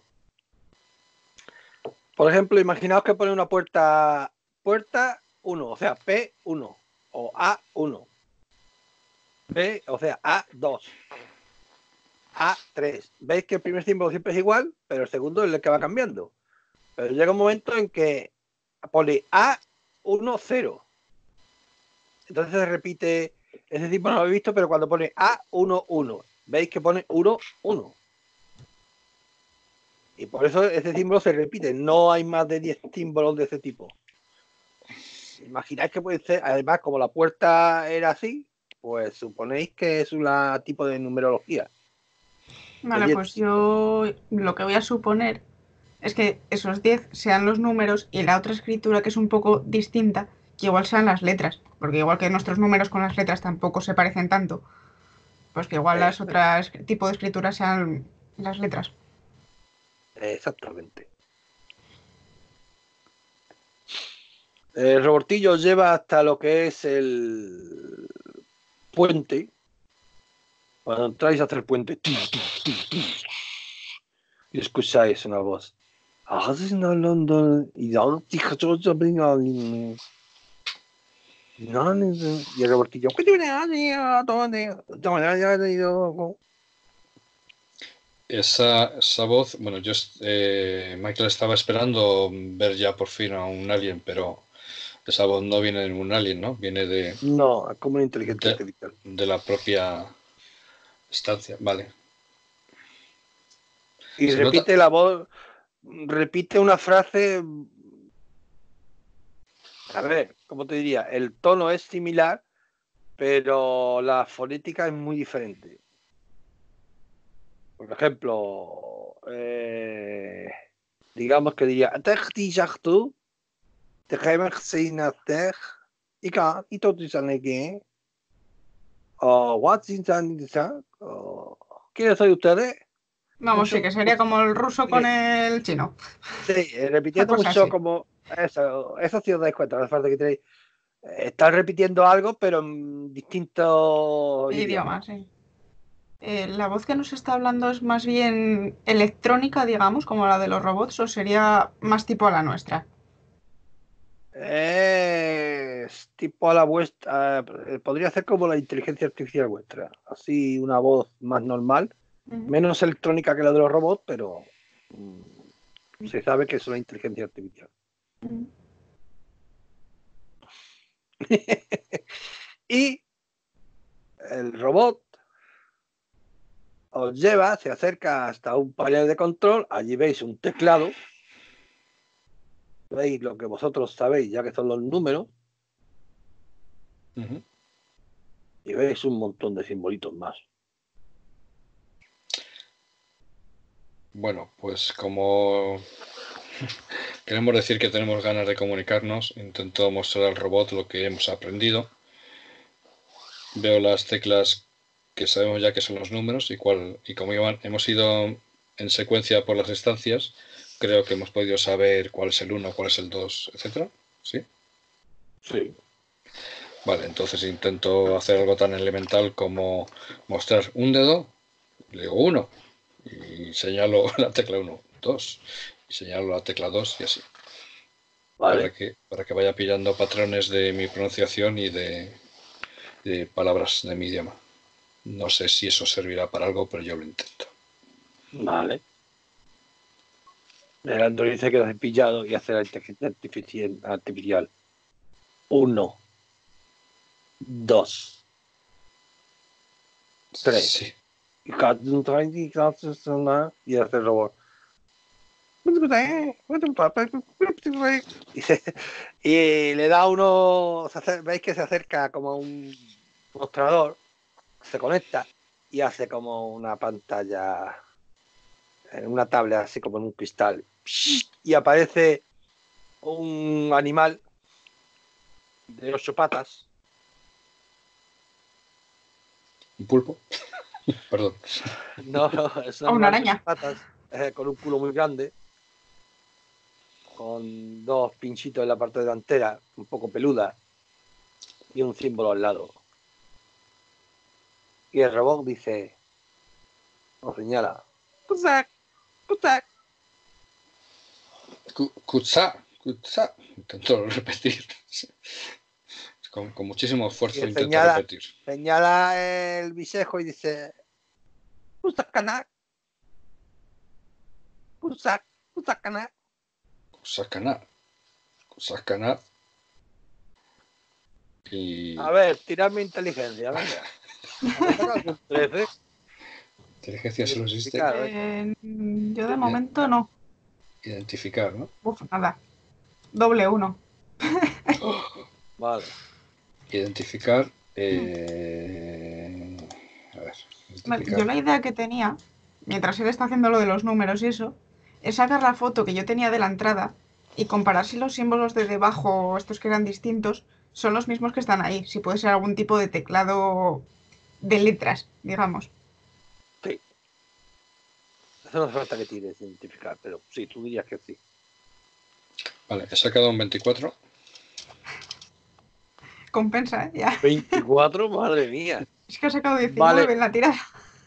Por ejemplo, imaginaos que pone una puerta 1, o sea, P1 o A1. B, o sea, A2. A3. Veis que el primer símbolo siempre es igual, pero el segundo es el que va cambiando. Pero llega un momento en que pone A10. Entonces se repite, ese símbolo no lo habéis visto, pero cuando pone A11, veis que pone 1, 1. Y por eso ese símbolo se repite. No hay más de 10 símbolos de ese tipo. Imagináis que puede ser, además, como la puerta era así, pues suponéis que es un tipo de numerología. Vale, pues yo lo que voy a suponer es que esos 10 sean los números y la otra escritura, que es un poco distinta, que igual sean las letras. Porque igual que nuestros números con las letras tampoco se parecen tanto, pues que igual las otras tipo de escrituras sean las letras. Exactamente. El robotillo lleva hasta lo que es el puente. Cuando entráis hasta el puente y escucháis una voz. Y el robotillo. Esa voz, bueno, Michael estaba esperando ver ya por fin a un alien, pero esa voz no viene de ningún alien, ¿no? Viene de... No, es como una inteligencia artificial. De la propia estancia, vale. Y repite la voz, repite una frase. A ver, ¿cómo te diría? El tono es similar, pero la fonética es muy diferente. Por ejemplo, digamos que diría ¿quiénes soy ustedes? Vamos, sí, que sería como el ruso con el chino. Sí, repitiendo mucho como eso sí os dais cuenta, la falta que tenéis. Estás repitiendo algo, pero en distintos idiomas. Idiomas, sí. ¿La voz que nos está hablando es más bien electrónica, digamos, como la de los robots, o sería más tipo a la nuestra? Es tipo a la vuestra. Podría ser como la inteligencia artificial vuestra. Así una voz más normal. Menos electrónica que la de los robots, pero se sabe que es una inteligencia artificial. Y el robot os lleva, se acerca hasta un panel de control. Allí veis un teclado. Veis lo que vosotros sabéis, ya que son los números. Y veis un montón de simbolitos más. Bueno, pues como queremos decir que tenemos ganas de comunicarnos, intento mostrar al robot lo que hemos aprendido. Veo las teclas que sabemos ya que son los números y como hemos ido en secuencia por las estancias, creo que hemos podido saber cuál es el 1, cuál es el 2, etcétera. ¿Sí? Sí. Vale, entonces intento hacer algo tan elemental como mostrar un dedo, le digo 1 y señalo la tecla 1, 2 y señalo la tecla 2 y así. Vale. Para que vaya pillando patrones de mi pronunciación y de palabras de mi idioma. No sé si eso servirá para algo, pero yo lo intento. Vale. El androide se queda pillado y hace la inteligencia artificial. 1, 2, 3. Sí. Y hace el robot. Y le da uno. Veis que se acerca como a un mostrador, se conecta y hace como una pantalla en una tablet, así como en un cristal. Y aparece un animal de 8 patas. ¿Un pulpo? Perdón. No, es un O una animal de 8 araña. patas, con un culo muy grande, con 2 pinchitos en la parte delantera, un poco peluda, y un símbolo al lado. Y el robot dice, nos señala, Kuzak, Kuzak. Kutsa. Intento repetir. Con muchísimo esfuerzo Y intento repetir. señala el bisejo y dice, Kuzak Kanak, Kuzak, Kuzak Kanak. Kusakana. Y... A ver, tirad mi inteligencia, venga. Un 13. Inteligencia solo existe. Yo de momento no. Identificar, ¿no? Uf, nada. Doble 1. Vale. Identificar. A ver. Vale, Identificar. yo la idea que tenía, mientras él está haciendo lo de los números y eso, es sacar la foto que yo tenía de la entrada y comparar si los símbolos de debajo, estos que eran distintos, son los mismos que están ahí. Si puede ser algún tipo de teclado de letras, digamos. Sí. Eso no hace falta que tires identificar, pero sí, tú dirías que sí. Vale, he sacado un 24. Compensa, ¿eh? Ya. 24, madre mía. Es que ha sacado 19 Vale. en la tirada.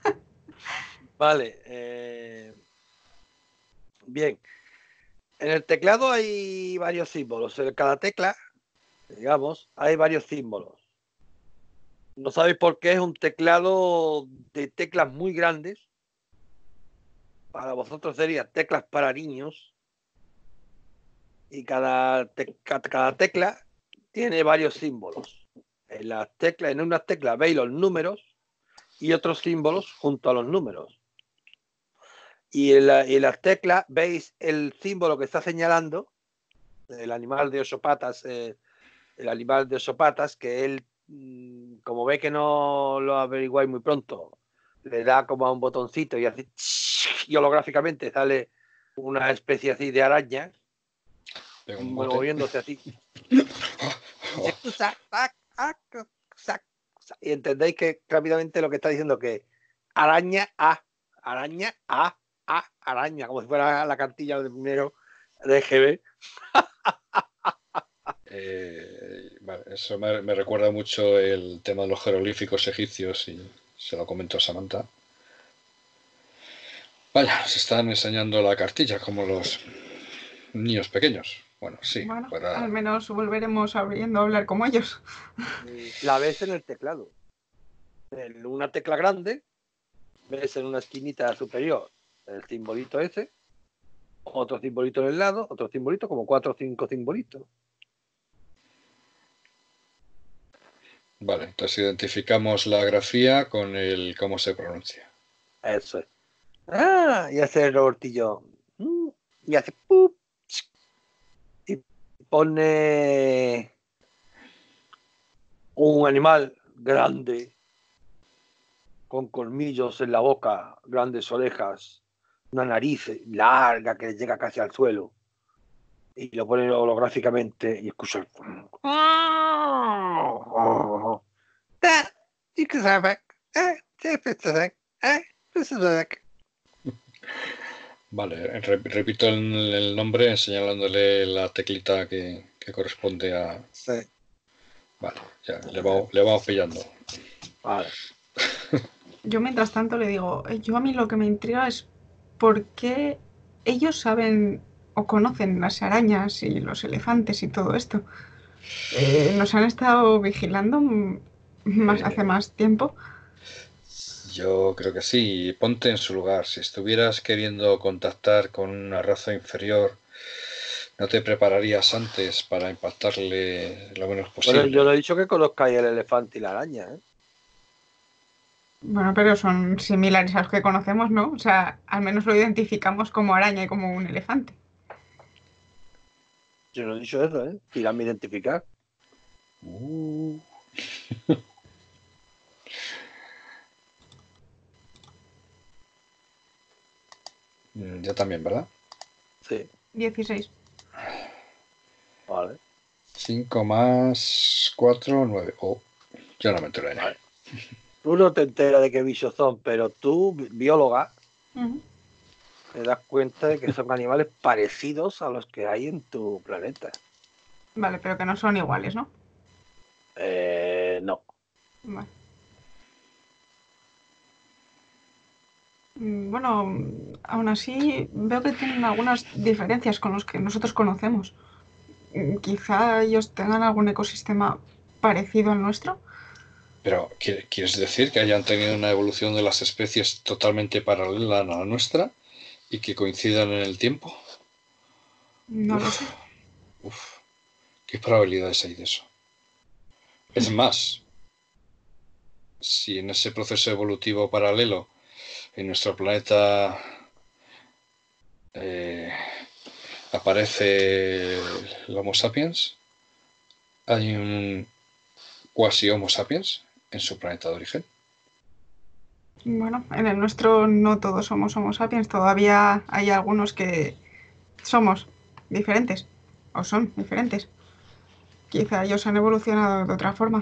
Vale. Bien. En el teclado hay varios símbolos. En cada tecla, digamos, hay varios símbolos. No sabéis por qué es un teclado de teclas muy grandes. Para vosotros sería teclas para niños. Y cada tecla tiene varios símbolos. En unas teclas veis los números y otros símbolos junto a los números. Y en las teclas veis el símbolo que está señalando el animal de 8 patas, que él, como ve que no lo averiguáis muy pronto, le da como a un botoncito y así, y holográficamente sale una especie así de araña moviéndose así. Y entendéis que rápidamente lo que está diciendo que araña a, araña, como si fuera la cartilla del primero de GB. Vale, eso me recuerda mucho el tema de los jeroglíficos egipcios y se lo comento a Samantha. Vaya, se están enseñando la cartilla como los niños pequeños. Bueno, sí, Bueno, para... al menos volveremos a hablar como ellos. La ves en el teclado. En una tecla grande, ves en una esquinita superior el simbolito ese, otro simbolito en el lado, otro simbolito, como 4 o 5 simbolitos. Vale, entonces identificamos la grafía con el cómo se pronuncia. Eso es. Ah, y hace el Robertillo. Y hace ¡pup! Y pone un animal grande con colmillos en la boca, grandes orejas, una nariz larga que llega casi al suelo. Y lo pone holográficamente y escucha el... Vale, repito el nombre señalándole la teclita que corresponde a... Sí. Vale, ya, le vamos pillando. Vale. Yo mientras tanto le digo, yo a mí lo que me intriga es por qué ellos saben o conocen las arañas y los elefantes y todo esto. Nos han estado vigilando hace más tiempo. Yo creo que sí. Ponte en su lugar. Si estuvieras queriendo contactar con una raza inferior, ¿no te prepararías antes para impactarle lo menos Bueno, posible? yo le he dicho que conozcáis el elefante y la araña, ¿eh? Bueno, pero son similares a los que conocemos, ¿no? O sea, al menos lo identificamos como araña y como un elefante. Yo no he dicho eso, ¿eh? Tirarme a identificar. Yo también, ¿verdad? Sí, 16. vale, 5 más 4, 9. Oh, yo no me entero de nada. vale. Tú no te enteras de qué bichos son, pero tú, bióloga, Ujú. te das cuenta de que son animales parecidos a los que hay en tu planeta. Vale, pero que no son iguales, ¿no? No. Vale. Bueno, aún así veo que tienen algunas diferencias con los que nosotros conocemos. Quizá ellos tengan algún ecosistema parecido al nuestro. Pero, ¿quieres decir que hayan tenido una evolución de las especies totalmente paralela a la nuestra y que coincidan en el tiempo? No lo Uf, sé. uf, ¿qué probabilidades hay de eso? Es más, si en ese proceso evolutivo paralelo en nuestro planeta eh, aparece el Homo sapiens, hay un quasi Homo sapiens en su planeta de origen. Bueno, en el nuestro no todos somos Homo sapiens, todavía hay algunos que somos diferentes o son diferentes. Quizá ellos han evolucionado de otra forma.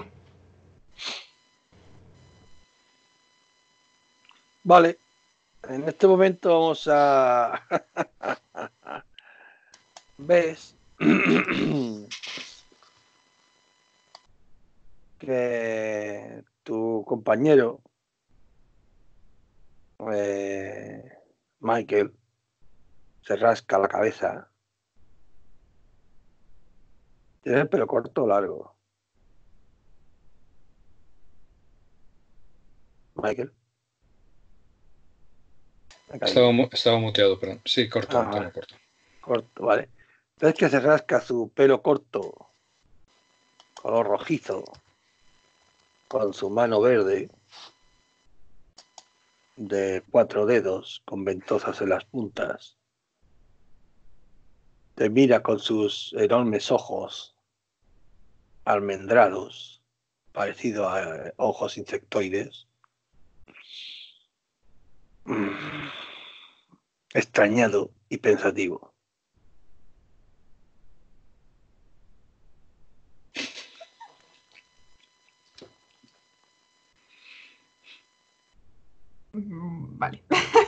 Vale, en este momento vamos a... ¿Ves? Que tu compañero, Michael, se rasca la cabeza. Tiene el pelo corto o largo. Michael. Estaba muteado, perdón. Sí, corto, lo tengo Vale, corto. corto, vale. Ves que se rasca su pelo corto, color rojizo, con su mano verde, de 4 dedos, con ventosas en las puntas. Te mira con sus enormes ojos almendrados, parecido a ojos insectoides. Extrañado y pensativo. Vale.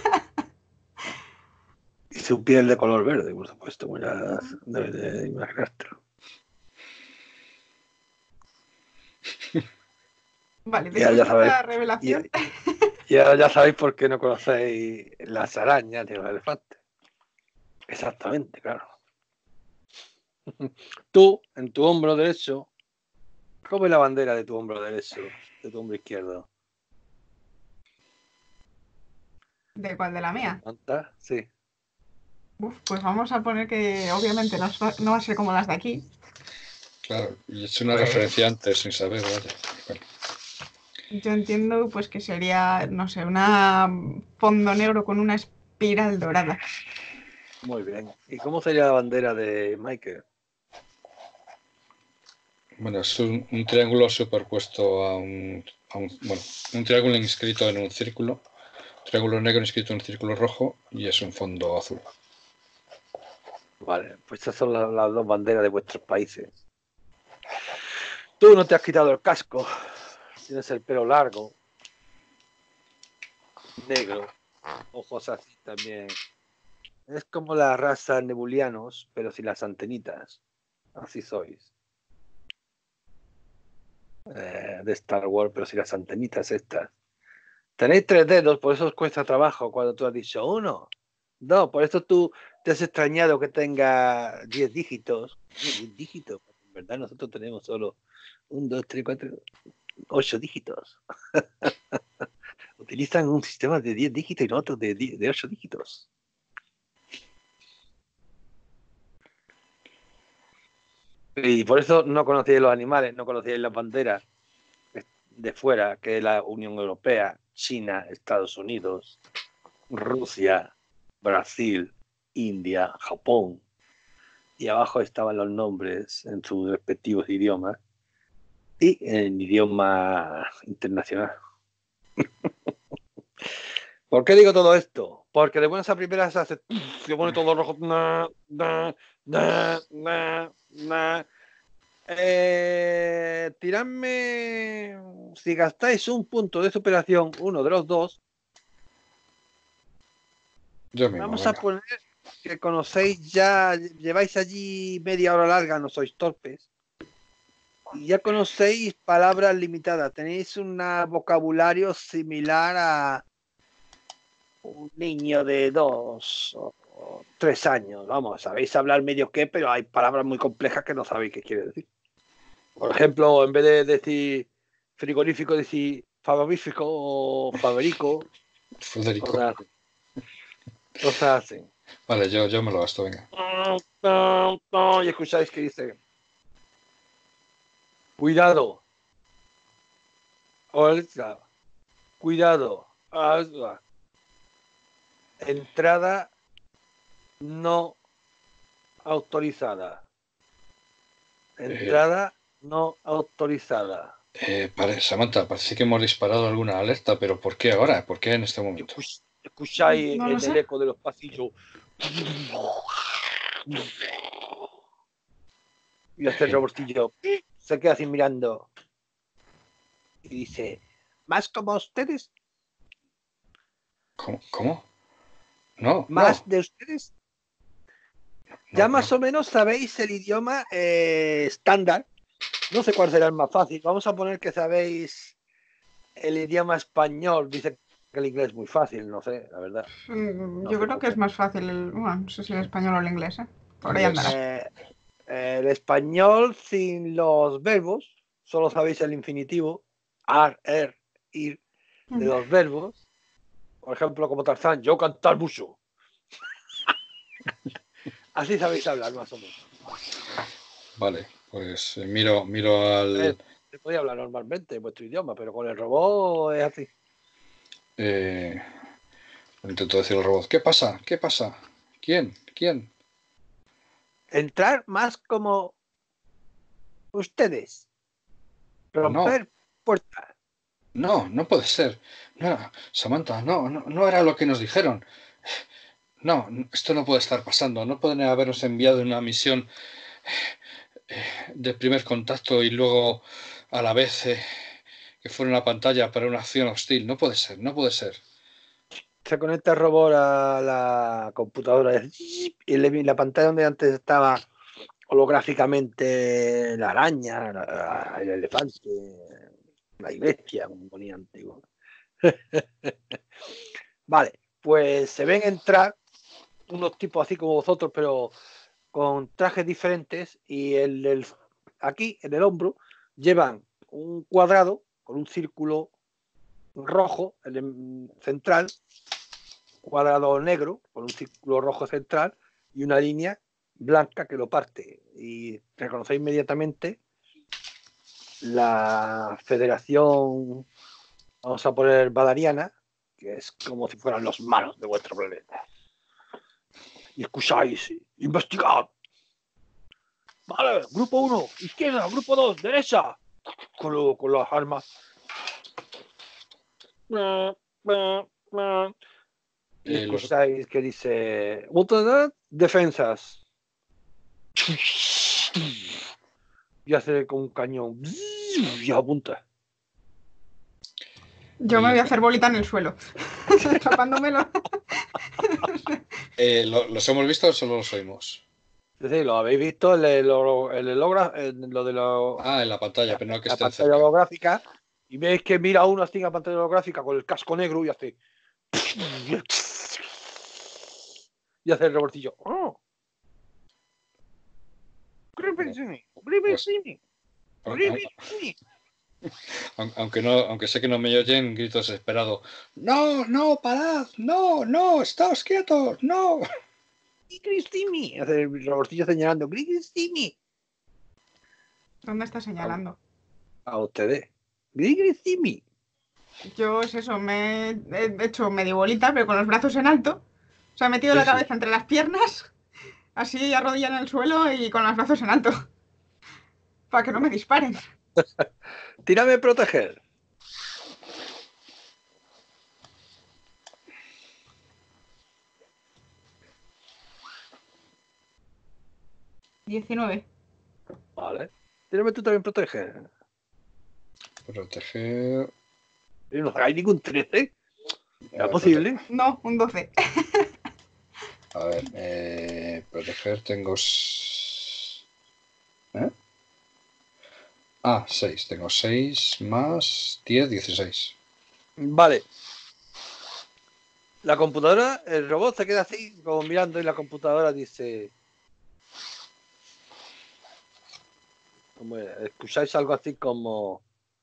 Y su piel de color verde, por supuesto, como ya debes de imaginártelo. Vale, Y ahora después ya de sabéis, esta y, revelación, y ahora ya sabéis por qué no conocéis las arañas ni los elefantes. Exactamente, claro. Tú, en tu hombro derecho, ¿cómo es la bandera de tu hombro derecho, de tu hombro izquierdo? ¿de cuál de la mía? ¿Anta? Sí. Uf, pues vamos a poner que obviamente no va a ser como las de aquí. Claro, y es una Pues referencia antes sin saber, vaya. Bueno, yo entiendo pues que sería, no sé, un fondo negro con una espiral dorada. Muy bien. ¿Y cómo sería la bandera de Michael? bueno, es un triángulo superpuesto bueno, un triángulo inscrito en un círculo, triángulo negro inscrito en un círculo rojo y es un fondo azul. Vale, pues esas son las dos banderas de vuestros países. Tú no te has quitado el casco, tienes el pelo largo, negro, ojos así también. Es como la raza nebulianos, pero sin las antenitas. Así sois. De Star Wars, pero sin las antenitas estas. Tenéis 3 dedos, por eso os cuesta trabajo cuando tú has dicho 1, 2. Por eso tú te has extrañado que tenga 10 dígitos. 10 dígitos. En verdad nosotros tenemos solo 1, 2, 3, 4, 8 dígitos. Utilizan un sistema de 10 dígitos y otro de 8 dígitos. Y por eso no conocíais los animales, no conocíais las banderas de fuera, que es la Unión Europea, China, Estados Unidos, Rusia, Brasil, India, Japón. Y abajo estaban los nombres en sus respectivos idiomas y en idioma internacional. ¿Por qué digo todo esto? Porque de buenas a primeras se pone todo rojo. Tiradme, si gastáis un punto de superación, uno de los dos, Yo mismo, vamos a venga. poner que conocéis ya, lleváis allí media hora larga, no sois torpes, y ya conocéis palabras limitadas, tenéis un vocabulario similar a un niño de 2 o 3 años, vamos, sabéis hablar medio qué, pero hay palabras muy complejas que no sabéis qué quiere decir. Por ejemplo, en vez de decir frigorífico, decir favorífico o favorico, Federico. cosas así. Cosas así. Vale, yo me lo gasto, venga. Y escucháis que dice, cuidado, Olga, cuidado, Olga. Entrada no autorizada. Entrada no autorizada. Samantha, parece que hemos disparado alguna alerta, pero ¿por qué ahora? ¿Por qué en este momento? Escucháis No lo en el sé. eco de los pasillos. Y este robotillo se queda así mirando. Y dice, ¿más como ustedes? ¿Cómo? No, ¿Más no. de ustedes? No, Ya no. más o menos sabéis el idioma estándar. No sé cuál será el más fácil. Vamos a poner que sabéis el idioma español. Dice que el inglés es muy fácil, no sé, la verdad. No Yo sé creo que es mucho. más fácil bueno, no sé si el español o el inglés, ¿eh? Por ahí Inglés. andará. El español sin los verbos, solo sabéis el infinitivo, ar, ir, de los verbos. Por ejemplo, como Tarzán, yo cantar mucho. Así sabéis hablar, más o menos. Vale, pues miro al... Se podía hablar normalmente en vuestro idioma, pero con el robot es así. Intento decir al robot, ¿qué pasa? ¿Qué pasa? ¿Quién? ¿Quién? Entrar más como ustedes. No, Romper puertas. no puede ser. No, Samantha, no era lo que nos dijeron. No, esto no puede estar pasando. No pueden habernos enviado una misión de primer contacto y luego a la vez que fuera una pantalla para una acción hostil. No puede ser, no puede ser. Se conecta el robot a la computadora y la pantalla donde antes estaba holográficamente la araña, el elefante, la iglesia, como ponía antiguo. Vale, pues se ven entrar unos tipos así como vosotros, pero con trajes diferentes, y aquí en el hombro llevan un cuadrado con un círculo rojo central, cuadrado negro con un círculo rojo central y una línea blanca que lo parte, y reconocéis inmediatamente la Federación, vamos a poner Badariana, que es como si fueran los malos de vuestro planeta. Y escucháis, investigad. Vale, grupo 1, izquierda, grupo 2, derecha. Con las armas. Y escucháis que dice, defensas. Y hace con un cañón. Y apunta. Yo me voy a hacer bolita en el suelo, tapándomelo. ¿Los hemos visto o solo los oímos? Es decir, lo habéis visto en en la pantalla, pero no que esté la pantalla cerca. holográfica, y veis que mira uno así en la pantalla holográfica con el casco negro y hace el rebortillo. ¡Oh! Aunque sé que no me oyen, grito desesperado. ¡No, no, parad! ¡No, no! ¡Estáos quietos! ¡No! ¡Gristimi! Hace el rebortillo señalando. ¡Gristimi! ¿Dónde está señalando? A ustedes. ¡Gristimi! Yo es eso, me he hecho medio bolita, pero con los brazos en alto. O sea, he metido la cabeza entre las piernas, así arrodillada en el suelo y con los brazos en alto. Para que no me disparen. Tírame a proteger. $19. Vale. Tírame tú también proteger. Proteger. No hay ningún 13. ¿Es posible? No, un 12. A ver, proteger tengo... 6. Tengo 6 más 10, 16. Vale. La computadora, el robot se queda así, como mirando, y la computadora dice... Escucháis algo así como...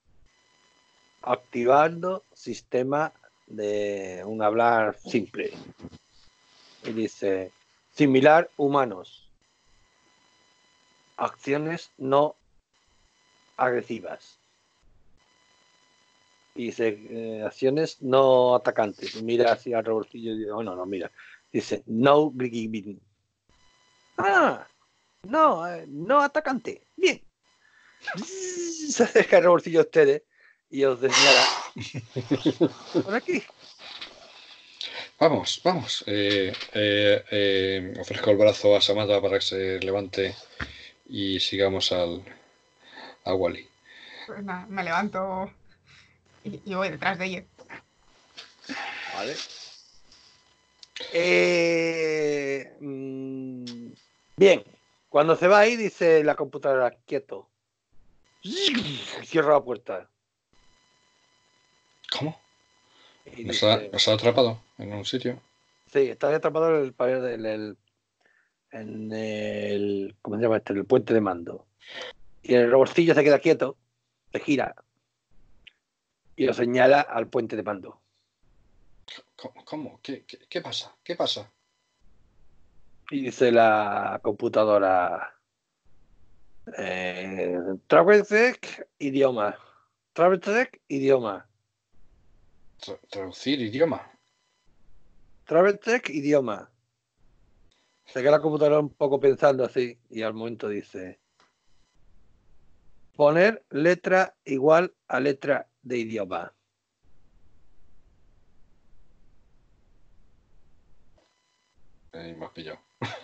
activando sistema de un hablar simple. Y dice... similar humanos. Acciones no agresivas. Y dice, acciones no atacantes. Y mira hacia el rebortillo y dice, oh, no, mira. Dice, no giving. Ah, no atacante. Bien. Se acerca el rebortillo a ustedes y os señala. Por aquí. Vamos. Ofrezco el brazo a Samantha para que se levante y sigamos a Wally. Pues nada, me levanto y voy detrás de ella. Vale. Bien. Cuando se va ahí, dice la computadora, quieto. Cierra la puerta. ¿Cómo? ¿Nos Dice, ha atrapado en un sitio? Sí, está atrapado en el ¿cómo se llama este? En el puente de mando. Y el roborcillo se queda quieto, se gira y lo señala al puente de mando. ¿Cómo? ¿Qué pasa? ¿Qué pasa? Y dice la computadora, Traveltech idioma. Traveltech idioma. Traducir idioma. Traveltech idioma. Se queda la computadora un poco pensando así y al momento dice, poner letra igual a letra de idioma. Me has pillado.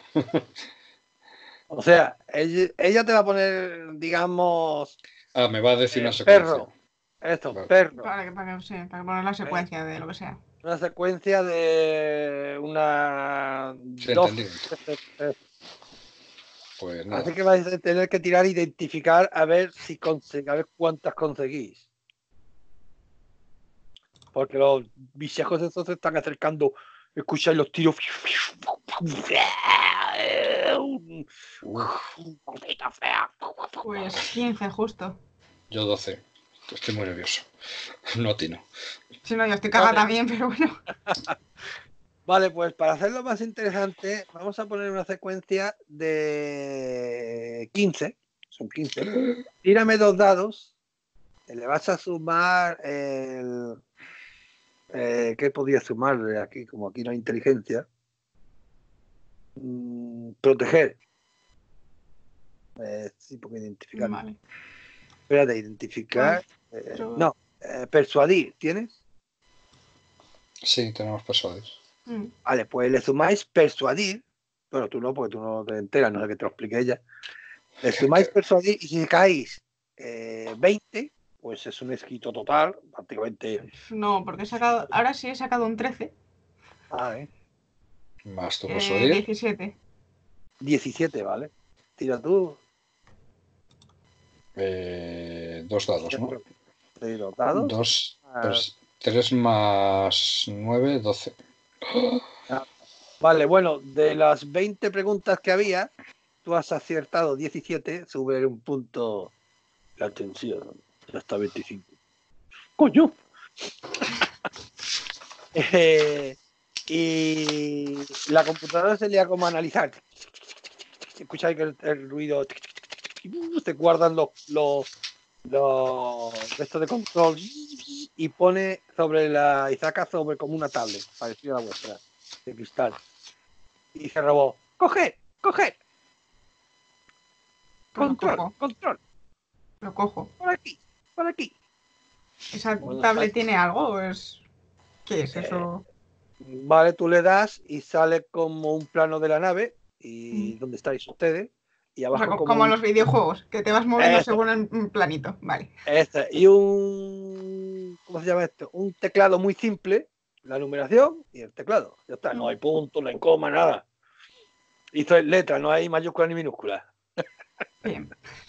O sea, ella te va a poner, digamos... me va a decir una secuencia. Perro. Esto, Vale. perro. Para poner la secuencia de lo que sea. Una secuencia de una... Sí, dos, entendido. Pues nada. Así que vais a tener que tirar identificar a ver cuántas conseguís. Porque los bichejos esos se están acercando. Escucháis los tiros. Pues 15 justo. Yo 12. Estoy muy nervioso. No atino. Si no, yo estoy cagada Vale. también, pero bueno. Vale, pues para hacerlo más interesante, vamos a poner una secuencia de 15. Son 15. Tírame 2 dados. Le vas a sumar el... ¿qué podía sumarle aquí? Como aquí no hay inteligencia. Proteger. Sí, porque identificar. Vale. Espérate, identificar. Yo- No, persuadir. ¿Tienes? Sí, tenemos persuadir. Vale, pues le sumáis persuadir. Bueno, tú no, porque tú no te enteras, no sé que te lo explique ella. Le sumáis persuadir y si caéis 20, pues es un éxito total, prácticamente. No, porque he sacado. Ahora sí he sacado un 13. Más tu persuadir. 17. 17, ¿vale? Tira tú. 2 dados, ¿no? Tiro dados. 3 más 9, 12. Vale, bueno, de las 20 preguntas que había, tú has acertado 17, sube un punto la tensión. Ya está 25. ¡Coño! Y la computadora se lía como a analizar. Escucháis que el ruido. Se guardan los restos de control y pone sobre y saca sobre como una tablet parecida a la vuestra de cristal y se robó. ¡Coger! ¡Coger! Pues ¡Control! ¡Control! Lo cojo. ¡Por aquí! ¡Por aquí! ¿Esa Bueno, tablet tiene algo o es...? ¿Qué es eso? Vale, tú le das y sale como un plano de la nave y donde estáis ustedes y O abajo sea, como como en un... los videojuegos, que te vas moviendo Eso. según el planito. Vale. Y un... ¿Cómo se llama esto? Un teclado muy simple, la numeración y el teclado. Ya está, no hay puntos, no hay coma, nada. Hizo en letra, no hay mayúsculas ni minúsculas. Bien.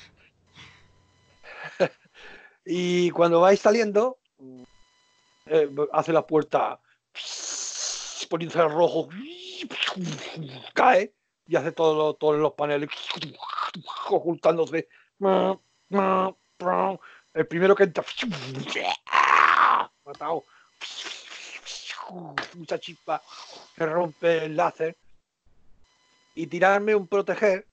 Y cuando vais saliendo, hace la puerta poniéndose al rojo, cae y hace todos los paneles ocultándose. El primero que entra, matado, mucha chispa, se rompe el láser. Y tirarme un proteger.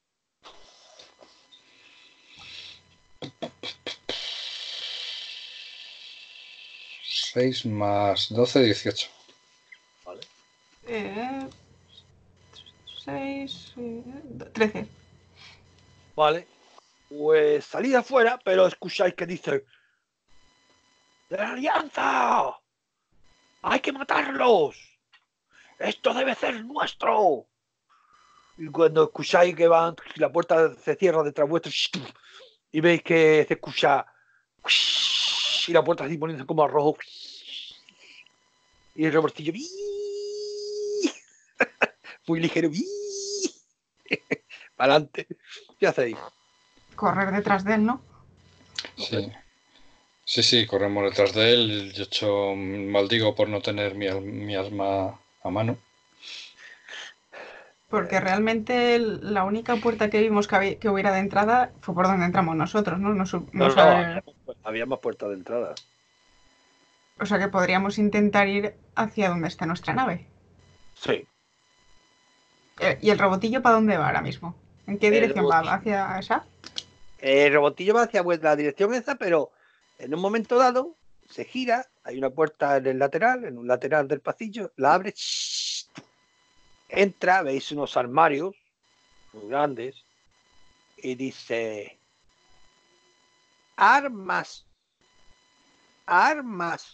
6 más 12, 18. Vale. 6... 13. Vale. Pues salid afuera, pero escucháis que dice: ¡de la alianza! ¡Hay que matarlos! ¡Esto debe ser nuestro! Y cuando escucháis que van, la puerta se cierra detrás vuestro y veis que se escucha y la puerta así poniéndose como a rojo y el rebortillo muy ligero para adelante. ¿Qué hacéis? Correr detrás de él, ¿no? Sí. Sí, corremos detrás de él. Yo maldigo por no tener mi arma a mano. Porque realmente la única puerta que vimos que hubiera de entrada fue por donde entramos nosotros, ¿no? Había más puertas de entrada. O sea que podríamos intentar ir hacia donde está nuestra nave. Sí. ¿Y el robotillo para dónde va ahora mismo? ¿En qué dirección va? ¿Hacia esa? El robotillo va hacia la dirección esa, pero en un momento dado se gira, hay una puerta en un lateral del pasillo, la abre, entra, veis unos armarios muy grandes y dice: armas, armas.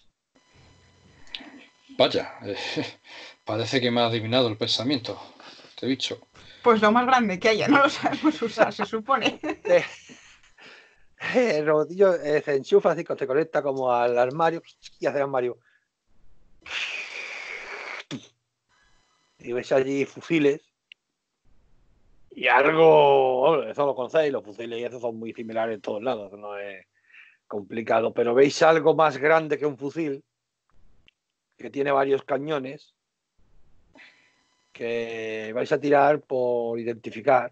Vaya, parece que me ha adivinado el pensamiento. Te he dicho. Pues lo más grande que haya, no lo sabemos usar, se supone. El robotillo se enchufa, así que se conecta como al armario y hace el armario. Y ves allí fusiles Y algo, bueno, eso lo conocéis, los fusiles y eso son muy similares en todos lados, no es complicado, pero veis algo más grande que un fusil, que tiene varios cañones, que vais a tirar por identificar.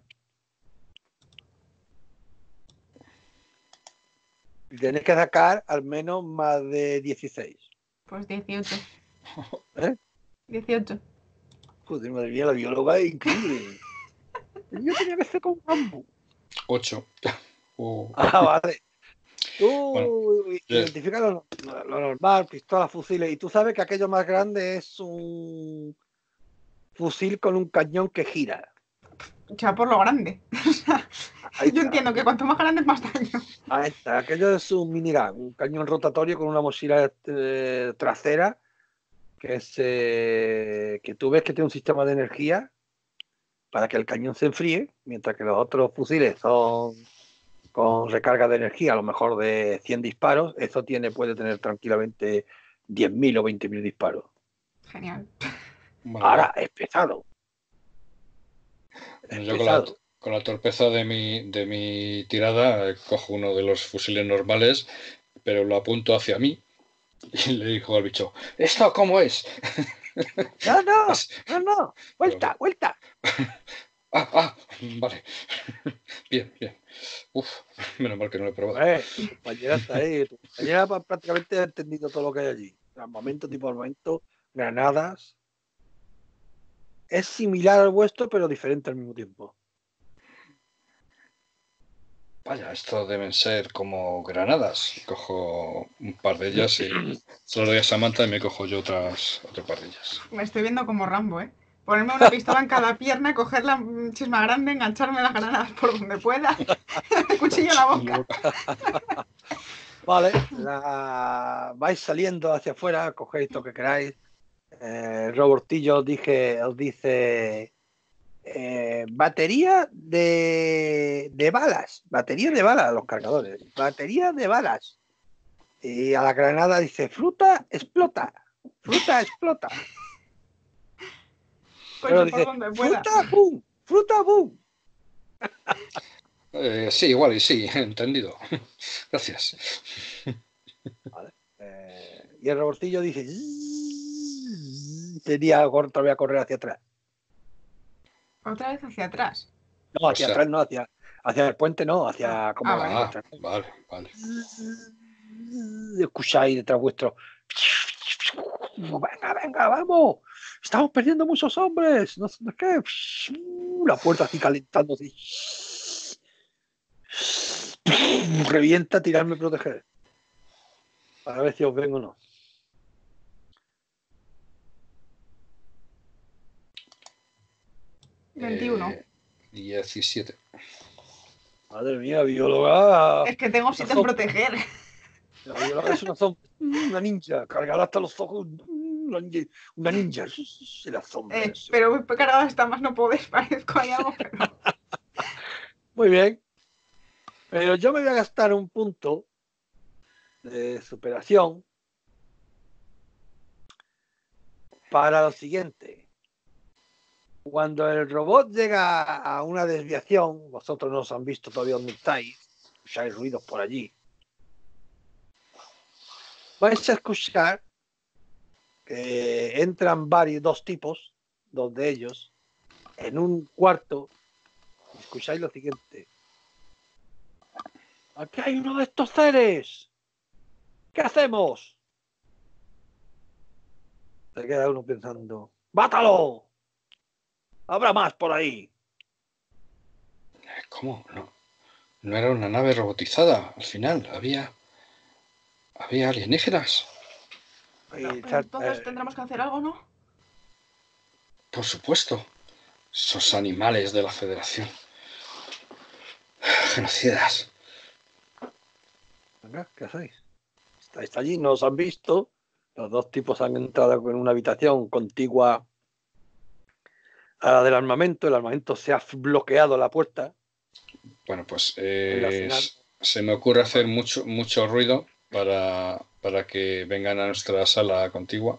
Y tenéis que sacar al menos más de 16. Pues 18. ¿Eh? 18. Joder, madre mía, la bióloga es increíble. Yo tenía que ser con Rambo. 8. Vale. Tú Bueno, identificas lo normal, pistolas, fusiles, y tú sabes que aquello más grande es un fusil con un cañón que gira. Ya por lo grande. Ahí Yo está. entiendo que cuanto más grande, más daño. Ahí está. Aquello es un minigun, un cañón rotatorio con una mochila trasera que tú ves que tiene un sistema de energía para que el cañón se enfríe, mientras que los otros fusiles son con recarga de energía, a lo mejor de 100 disparos. Eso puede tener tranquilamente 10.000 o 20.000 disparos. Genial. bueno, Ahora, es pesado. Es yo pesado. con la torpeza de mi tirada cojo uno de los fusiles normales, pero lo apunto hacia mí y le digo al bicho, ¿esto cómo es? No. Vuelta. Vale. Bien. Uf, menos mal que no lo he probado. Tu compañera está ahí. Tu compañera prácticamente ha entendido todo lo que hay allí. Armamento, tipo armamento, granadas. Es similar al vuestro, pero diferente al mismo tiempo. Vaya, esto deben ser como granadas. Cojo un par de ellas y se lo doy a Samantha y me cojo yo otro par de ellas. Me estoy viendo como Rambo, ¿eh? Ponerme una pistola en cada pierna, coger la chisma grande, engancharme las granadas por donde pueda, cuchillo en la boca. Vale, vais saliendo hacia afuera, cogéis lo que queráis. Robertillo os dice batería de balas, los cargadores, batería de balas. Y a la granada dice fruta explota. Pero dice por donde pueda. fruta boom. Sí, igual y sí, entendido. Gracias. Vale. Y el Robertillo dice sería corto, voy a correr hacia atrás. Otra vez hacia atrás. No, hacia atrás no, hacia el puente no, hacia como vale. Escucháis detrás vuestro. Venga, vamos. Estamos perdiendo muchos hombres. No sé qué. La puerta así calentándose. Revienta, tirarme, proteger. Para ver si os ven o no. Eh, 21. 17. Madre mía, bióloga. Es que tengo 7 en proteger. La bióloga es una ninja, cargada hasta los ojos. Una ninja. Se la sombra. Pero muy cargada está más no podéis, parezco ahí algo, pero... Muy bien. Pero yo me voy a gastar un punto de superación para lo siguiente. Cuando el robot llega a una desviación, vosotros no os han visto todavía dónde estáis, escucháis ruidos por allí. Vais a escuchar que entran dos tipos, dos de ellos, en un cuarto. Escucháis lo siguiente. Aquí hay uno de estos seres. ¿Qué hacemos? Se queda uno pensando. ¡Mátalo! Habrá más por ahí. ¿Cómo? No era una nave robotizada. Al final había alienígenas. Pero entonces tendremos que hacer algo, ¿no? Por supuesto. Esos animales de la Federación. Genocidas. Venga, ¿qué hacéis? Estáis allí, no os han visto. Los dos tipos han entrado en una habitación contigua a la del armamento. El armamento se ha bloqueado la puerta. Bueno, pues se me ocurre hacer mucho ruido para que vengan a nuestra sala contigua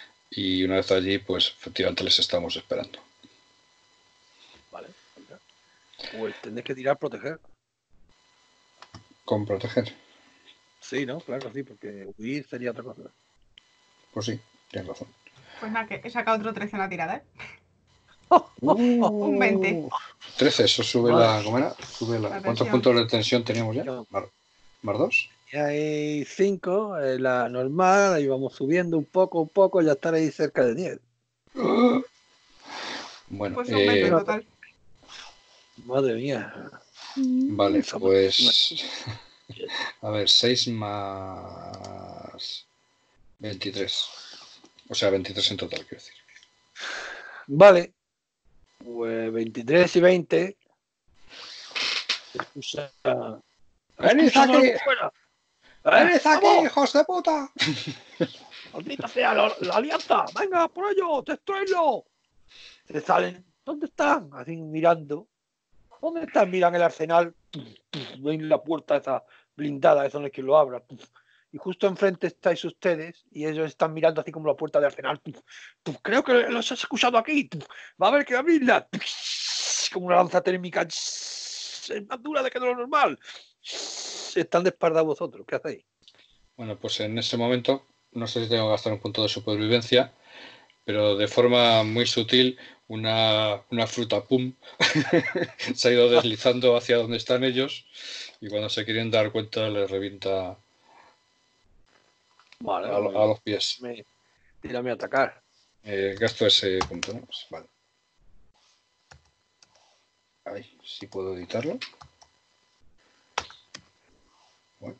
y una vez allí, pues efectivamente les estamos esperando. Vale, venga. Pues tenés que tirar proteger. Con proteger. Sí, ¿no? Claro, sí, porque huir sería otra cosa. Pues sí, tienes razón. Pues nada, que he sacado otro 13 en la tirada, ¿eh? Un Un 20. 13, eso sube Vale. ¿cómo era? Sube La ¿cuántos tensión. puntos de tensión teníamos ya? No. ¿Más 2? Y hay 5, la normal, ahí vamos subiendo un poco, ya estar ahí cerca de 10. Bueno, Pues un 20 en total. Madre mía. vale, Somos pues a ver, 6 más 23. O sea, 23 en total, quiero decir. Vale. Pues 23 y 20. ¡Venid aquí! ¡Fuera! ¡Venid aquí, ¡Vamos! hijos de puta! ¡Maldita sea la alianza! ¡Venga, por ello! ¡Destruidlo! Se salen. ¿Dónde están? Así mirando. ¿Dónde están? Miran el arsenal. Ven la puerta esa blindada, eso no es que lo abra. Y justo enfrente estáis ustedes y ellos están mirando así como la puerta del arsenal. Creo que los has acusado aquí. Va a haber que abrirla. Como una lanza térmica. Es más dura de que lo normal. Están de espalda vosotros. ¿Qué hacéis? Bueno, pues en ese momento, no sé si tengo que gastar un punto de supervivencia, pero de forma muy sutil, una fruta pum se ha ido deslizando hacia donde están ellos y cuando se quieren dar cuenta les revienta Vale, a los pies. Tírame a atacar. Gasto ese punto, ¿no? Pues vale. A ver si puedo editarlo. Bueno.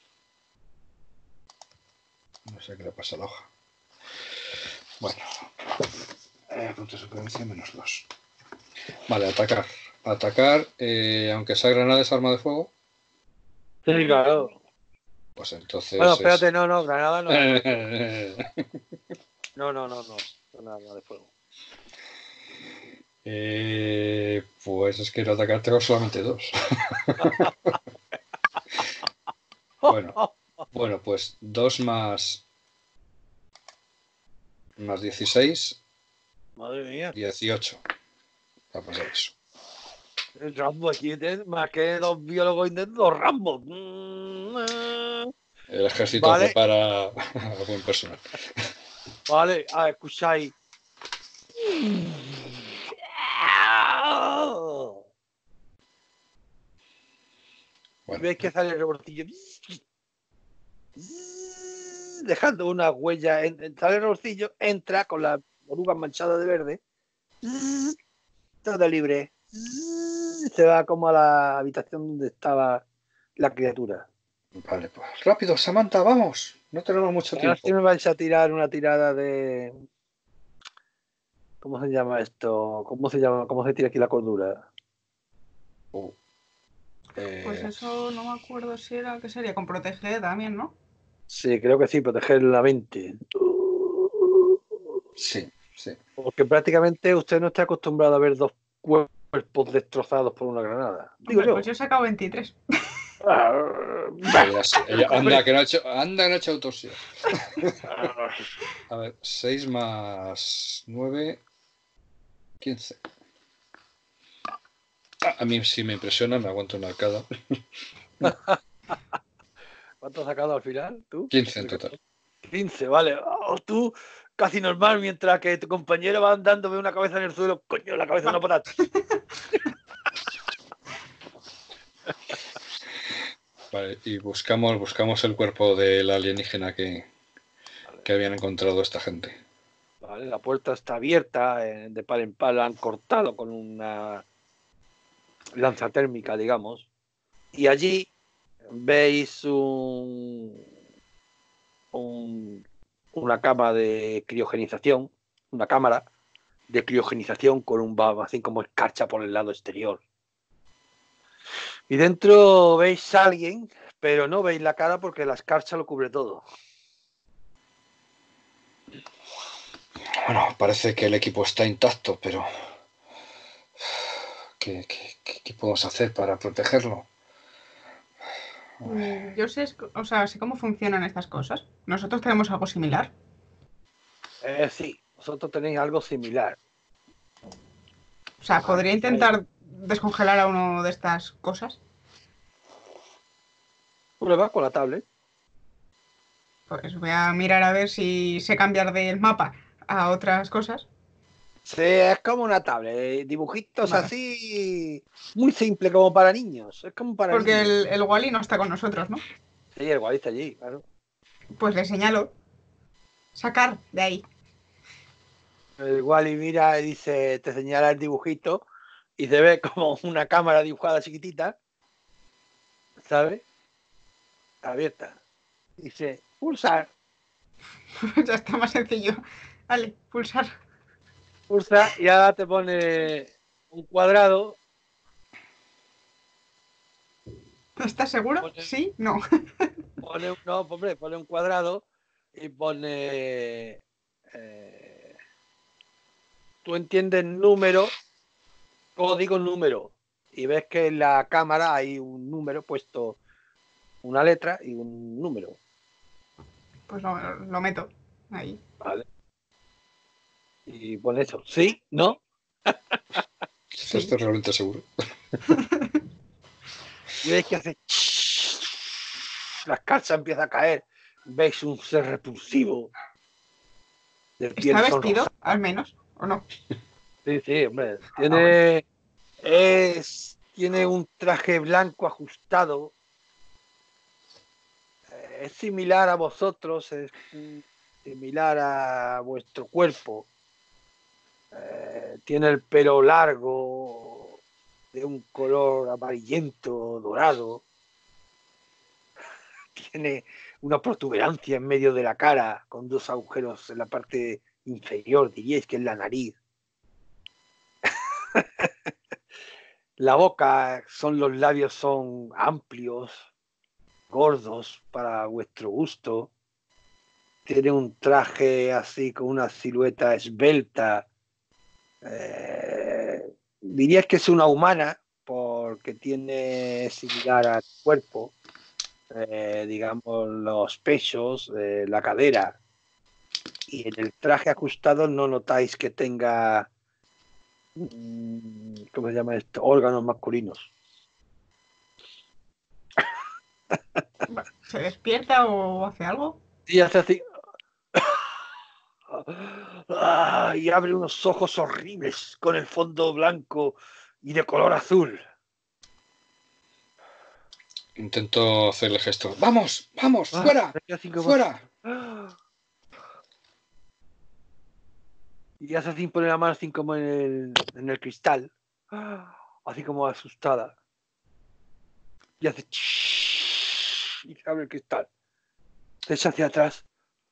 No sé qué le pasa a la hoja. Bueno. Punto de supervivencia -2. Vale, atacar. Atacar, aunque sea granada, es arma de fuego. Sí, claro. Pues entonces. Bueno, espérate, no, granada no. No, nada de fuego. Pues es que el atacar tengo solamente 2. Bueno, pues 2 más 16. Madre mía. 18. Va a pasar eso. El Rambo aquí tiene más que 2 biólogos intentos, 2 Rambos. El ejército prepara a buen personal. Vale, escucháis. Bueno, ¿Veis que sale el reborcillo? Dejando una huella. Sale el reborcillo, entra con las orugas manchadas de verde. Todo libre. Se va como a la habitación donde estaba la criatura. Vale, pues rápido, Samantha, vamos. No tenemos mucho tiempo. Ahora sí me vais a tirar una tirada de... ¿Cómo se llama esto? ¿Cómo se tira aquí la cordura? Pues eso no me acuerdo si era, ¿qué sería? Con proteger también, ¿no? Sí, creo que sí, proteger la mente. Sí. Porque prácticamente usted no está acostumbrado a ver 2 cuerpos destrozados por una granada. Digo yo. Pues yo he sacado 23. Anda, que no ha hecho autopsia. A ver, 6 más 9, 15. A mí sí me impresiona, me aguanto una arcada. ¿Cuánto has sacado al final? ¿Tú? 15 en total. 15, vale. Tú casi normal, mientras que tu compañero va andando, ve una cabeza en el suelo. Coño, la cabeza no para ti. Vale, y buscamos el cuerpo del alienígena que habían encontrado esta gente. Vale, la puerta está abierta, de par en par la han cortado con una lanza térmica, digamos. Y allí veis una cama de criogenización, una cámara de criogenización con un así como escarcha por el lado exterior. Y dentro veis a alguien, pero no veis la cara porque la escarcha lo cubre todo. Bueno, parece que el equipo está intacto, pero ¿qué podemos hacer para protegerlo? Yo sé, sé cómo funcionan estas cosas. Nosotros tenemos algo similar. Sí, vosotros tenéis algo similar. O sea, podría intentar descongelar a uno de estas cosas? Prueba con la tablet. Pues voy a mirar a ver si sé cambiar del mapa a otras cosas. Sí, es como una tablet, dibujitos Vale. así, muy simple como para niños. Es como para Porque niños. el Wally no está con nosotros, ¿no? Sí, el Wally está allí, claro. Pues le señalo. Sacar de ahí. El Wally mira y dice, te señala el dibujito y se ve como una cámara dibujada chiquitita, ¿sabes? Abierta. Dice, pulsar, Ya está más sencillo. Vale, pulsar. pulsa y ahora te pone un cuadrado. ¿Estás seguro? Pone, Sí, no. no, hombre, pone un cuadrado y pone, tú entiendes número, código número, y ves que en la cámara hay un número puesto, una letra y un número. Pues lo meto ahí. ¿Vale? Y pone eso, sí, no. ¿Estás Sí. realmente seguro? Y veis que hace la calza empieza a caer. Veis un ser repulsivo de piel ¿Está sonrosa. vestido, al menos? ¿O no? Sí, sí, hombre. Bueno. Tiene un traje blanco ajustado. Es similar a vosotros, es similar a vuestro cuerpo. Tiene el pelo largo, de un color amarillento, dorado. Tiene una protuberancia en medio de la cara, con dos agujeros en la parte inferior, diríais que es la nariz. La boca, los labios son amplios, gordos para vuestro gusto. Tiene un traje así con una silueta esbelta. Dirías que es una humana porque tiene similar al cuerpo, digamos, los pechos, la cadera. Y en el traje ajustado no notáis que tenga, ¿cómo se llama esto? Órganos masculinos. ¿Se despierta o hace algo? Y hace así. Y abre unos ojos horribles con el fondo blanco y de color azul. Intento hacerle gesto. ¡Vamos! ¡Vamos! ¡Fuera! ¡Fuera! Y hace así, pone la mano así como en el cristal. Así como asustada. Y hace. Y se abre el cristal. Se echa hacia atrás.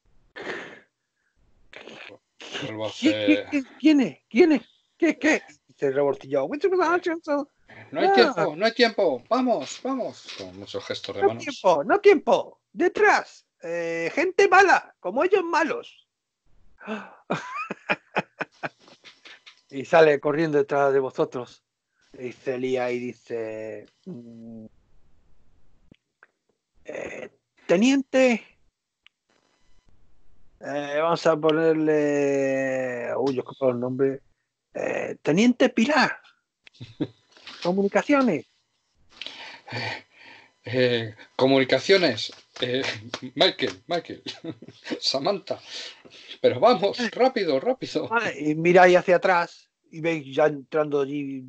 Vuelvo a hacer... ¿Quién es? ¿Qué? Y se rebortilló. No hay tiempo, no hay tiempo. Vamos, vamos. Con muchos gestos de manos. No tiempo. Detrás. Gente mala, como ellos malos. Y sale corriendo detrás de vosotros. Dice Elías y dice... teniente... vamos a ponerle... Uy, yo escucho el nombre. Teniente Pilar. Comunicaciones. Comunicaciones. Michael. Samantha. Pero vamos, rápido. Vale, y miráis hacia atrás y veis ya entrando allí.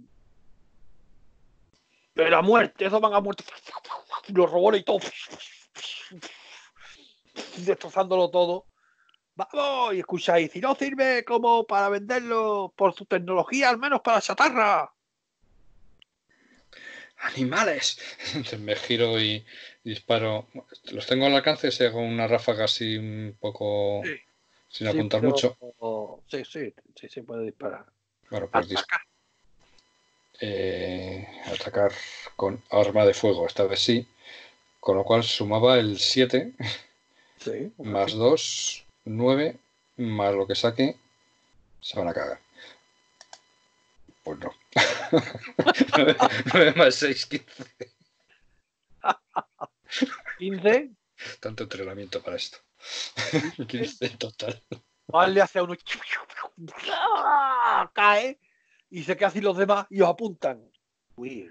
Pero a muerte, esos van a muerte. Los robots y todo. Destrozándolo todo. Vamos, y escucháis. Si no sirve como para venderlo por su tecnología, al menos para chatarra. ¡Animales! Entonces me giro y disparo. Los tengo al alcance, si hago una ráfaga así un poco Sí, sin apuntar mucho. Sí, puede disparar. Bueno, pues atacar con arma de fuego, esta vez sí. Con lo cual sumaba el 7 Sí, más 2, 9, más lo que saque, se van a cagar. Pues no. 9 más 6, 15. 15. Tanto entrenamiento para esto. 15 en total. Le hace a uno. Cae. y sé qué hacen los demás y os apuntan. Huir.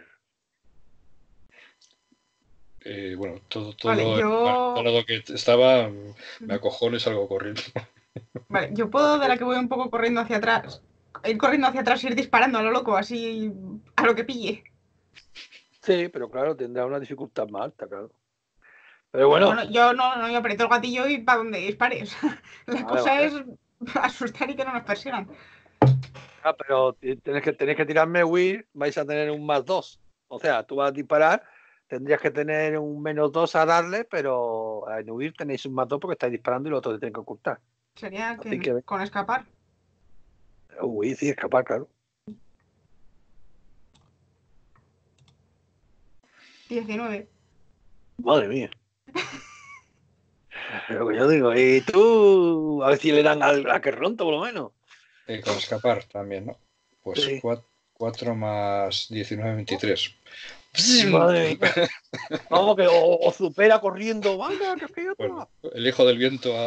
Bueno, todo Vale, lo que estaba, me acojono y salgo corriendo. Vale, yo puedo, de la que voy un poco corriendo hacia atrás, ir corriendo hacia atrás, ir disparando a lo loco, así a lo que pille. Sí, pero claro, tendrá una dificultad más alta, claro. Pero bueno, Bueno, yo no, yo aprieto el gatillo y para donde dispares. La vale, cosa vale. es asustar y que no nos persigan. Ah, pero tenéis que tirarme Will, vais a tener un +2. O sea, tú vas a disparar, tendrías que tener un -2 a darle, pero en huir tenéis un +2 porque estáis disparando y los otros te tienen que ocultar. Sería Así que que con escapar. huir, sí, escapar, claro. 19. Madre mía. Lo que yo digo, y tú, a ver si le dan a que ronto por lo menos. Con escapar también, ¿no? Pues Sí. 4 más 19, 23. Madre mía. Vamos, que o supera corriendo. Venga, que yo te Bueno, el hijo del viento a...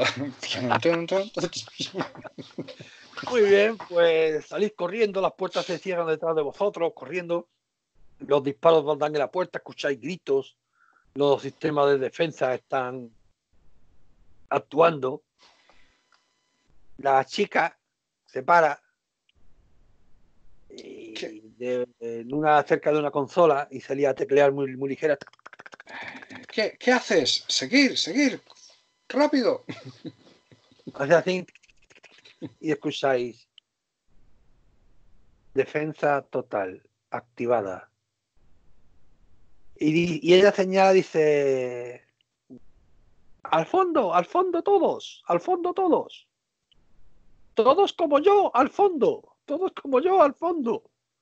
Muy bien, pues salís corriendo, las puertas se cierran detrás de vosotros, corriendo. Los disparos os dan en la puerta, escucháis gritos. Los sistemas de defensa están actuando. La chica se para cerca de una consola y salía a teclear muy, muy ligera. ¿Qué haces? Seguir, rápido. Hace así y escucháis defensa total activada. Y ella señala, dice, al fondo todos, al fondo todos. Todos como yo, al fondo. Todos como yo, al fondo.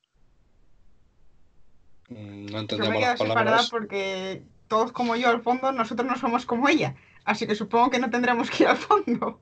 No Yo me entendemos las quedo separada palabras. porque todos como yo al fondo, nosotros no somos como ella. Así que supongo que no tendremos que ir al fondo.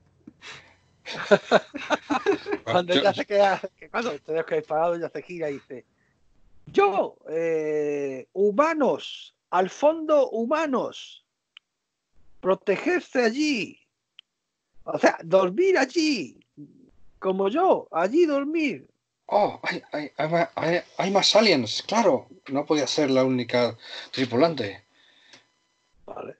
Cuando ella se queda, que cuando ustedes que parado, ella se gira y dice, yo, humanos, al fondo humanos, protegerse allí. O sea, dormir allí, como yo, allí dormir. Oh, hay más aliens, claro. No podía ser la única tripulante. Vale,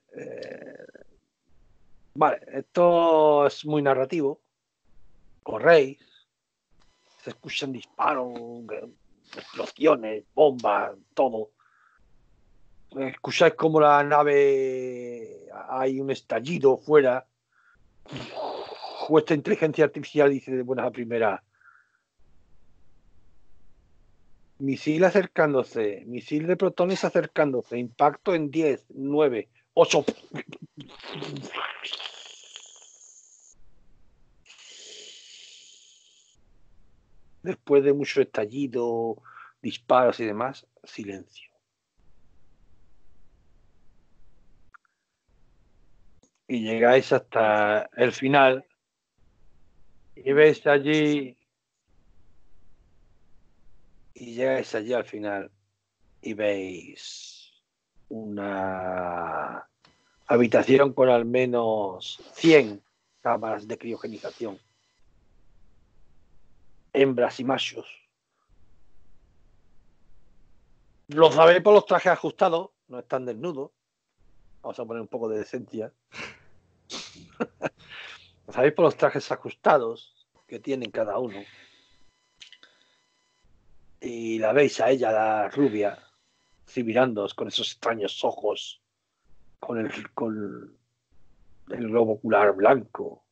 vale, esto es muy narrativo. Corréis, se escuchan disparos, explosiones, bombas, todo. Escucháis como la nave, hay un estallido fuera. Vuestra inteligencia artificial dice de buenas a primeras, misil acercándose, misil de protones acercándose, impacto en 10, 9, 8. Después de mucho estallido, disparos y demás, silencio. Y llegáis hasta el final y veis allí, y llegáis allí al final y veis una habitación con al menos 100 cámaras de criogenización, hembras y machos. Lo sabéis por los trajes ajustados, no están desnudos. Vamos a poner un poco de decencia. Lo sabéis por los trajes ajustados que tienen cada uno. Y la veis a ella, la rubia, así mirándoos con esos extraños ojos, con el globo ocular blanco,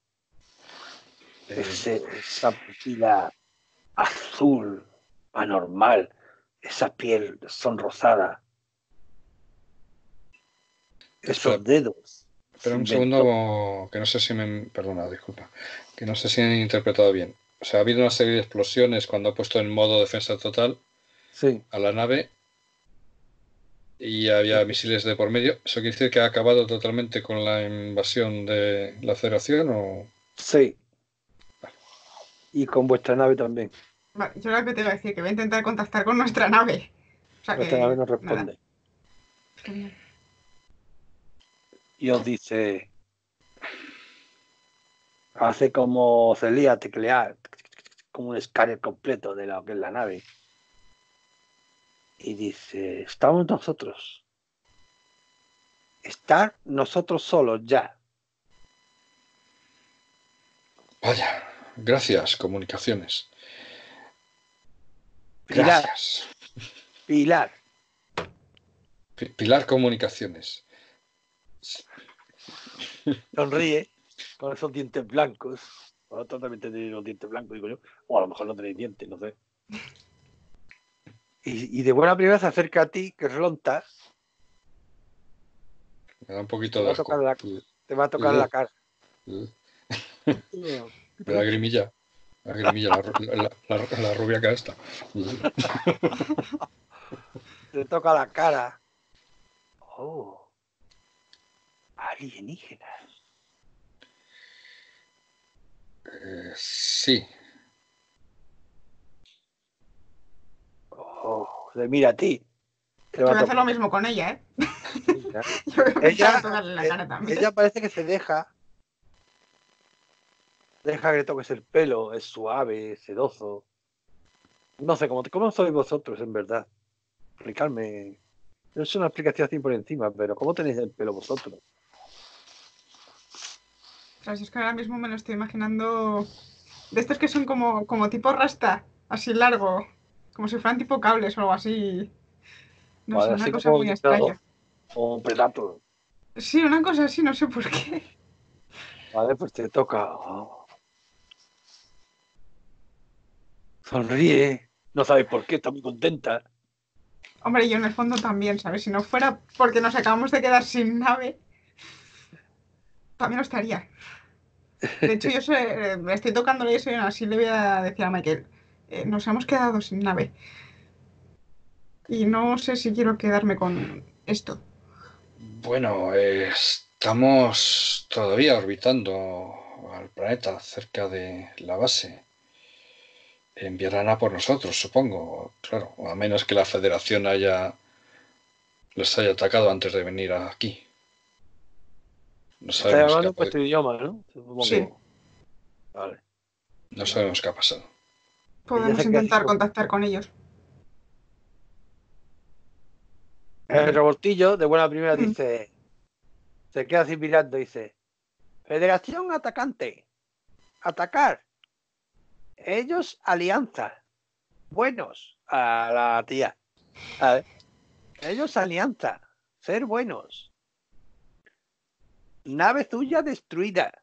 esa pupila azul anormal, esa piel sonrosada, Espera, esos dedos. espera un segundo, que no sé si me... Perdona, disculpa. Que no sé si he interpretado bien. O sea, ha habido una serie de explosiones cuando ha puesto en modo defensa total Sí. a la nave y había misiles de por medio. ¿Eso quiere decir que ha acabado totalmente con la invasión de la Federación o...? Sí. Y con vuestra nave también. Vale, yo lo que te iba a decir, que voy a intentar contactar con nuestra nave. O sea Vuestra nave que. nos responde. Nada. Genial. Y os dice, hace como Celia teclear. como un escáner completo de lo que es la nave. Y dice, estamos nosotros. Estar nosotros solos ya. Vaya, gracias, comunicaciones. Pilar, Gracias. Pilar. Pilar Comunicaciones. Sonríe con esos dientes blancos. Vosotros también tenéis los dientes blancos, digo yo. O a lo mejor no tenéis dientes, no sé. Y de buena primera se acerca a ti, que rontas. Me da un poquito Te de va a asco. tocar te va a tocar la cara. Me da grimilla. La grimilla, la rubia que está. Te toca la cara. Oh, alienígenas. Sí. Oh, se mira a ti. Yo voy a hacer lo mismo con ella, ¿eh? Yo voy a empezar a tocarle la cara también. Ella parece que se deja que le toques el pelo, es suave, sedoso. No sé, ¿cómo sois vosotros en verdad? Explicarme. No es una explicación así por encima, pero ¿cómo tenéis el pelo vosotros? O sea, si es que ahora mismo me lo estoy imaginando de estos que son como tipo rasta, así largo, como si fueran tipo cables o algo así. No sé, Vale, una así cosa como muy extraña. un pedazo. Sí, una cosa así, no sé por qué. Vale, pues te toca. Oh. Sonríe. No sabes por qué, está muy contenta. Hombre, yo en el fondo también, ¿sabes? Si no fuera porque nos acabamos de quedar sin nave, también lo estaría. De hecho, me estoy tocándole eso y así le voy a decir a Michael, nos hemos quedado sin nave. Y no sé si quiero quedarme con esto. Bueno, estamos todavía orbitando al planeta cerca de la base. Enviarán a por nosotros, supongo. Claro, a menos que la Federación les haya atacado antes de venir aquí. No Estás sabemos hablando en vuestro idioma, ¿no? Sí, Supongo. Vale. no sabemos qué ha pasado. Ella podemos se queda así intentar contactar con ellos. El revoltillo de buena primera Mm. dice, se queda así mirando y dice, Federación atacante, atacar, ellos alianza, buenos, a la tía, a ver, ellos alianza, ser buenos, nave tuya destruida,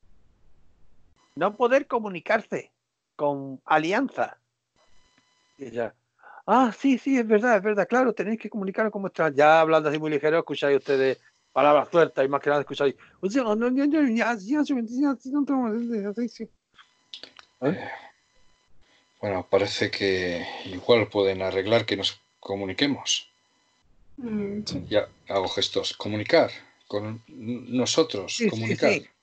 no poder comunicarse con alianza. Y ella, sí, es verdad, claro, tenéis que comunicar con vuestra, ya hablando así muy ligero, escucháis ustedes palabras sueltas y más que nada escucháis. Bueno, parece que igual pueden arreglar que nos comuniquemos. Sí. Ya hago gestos. Comunicar con nosotros, comunicar. Sí.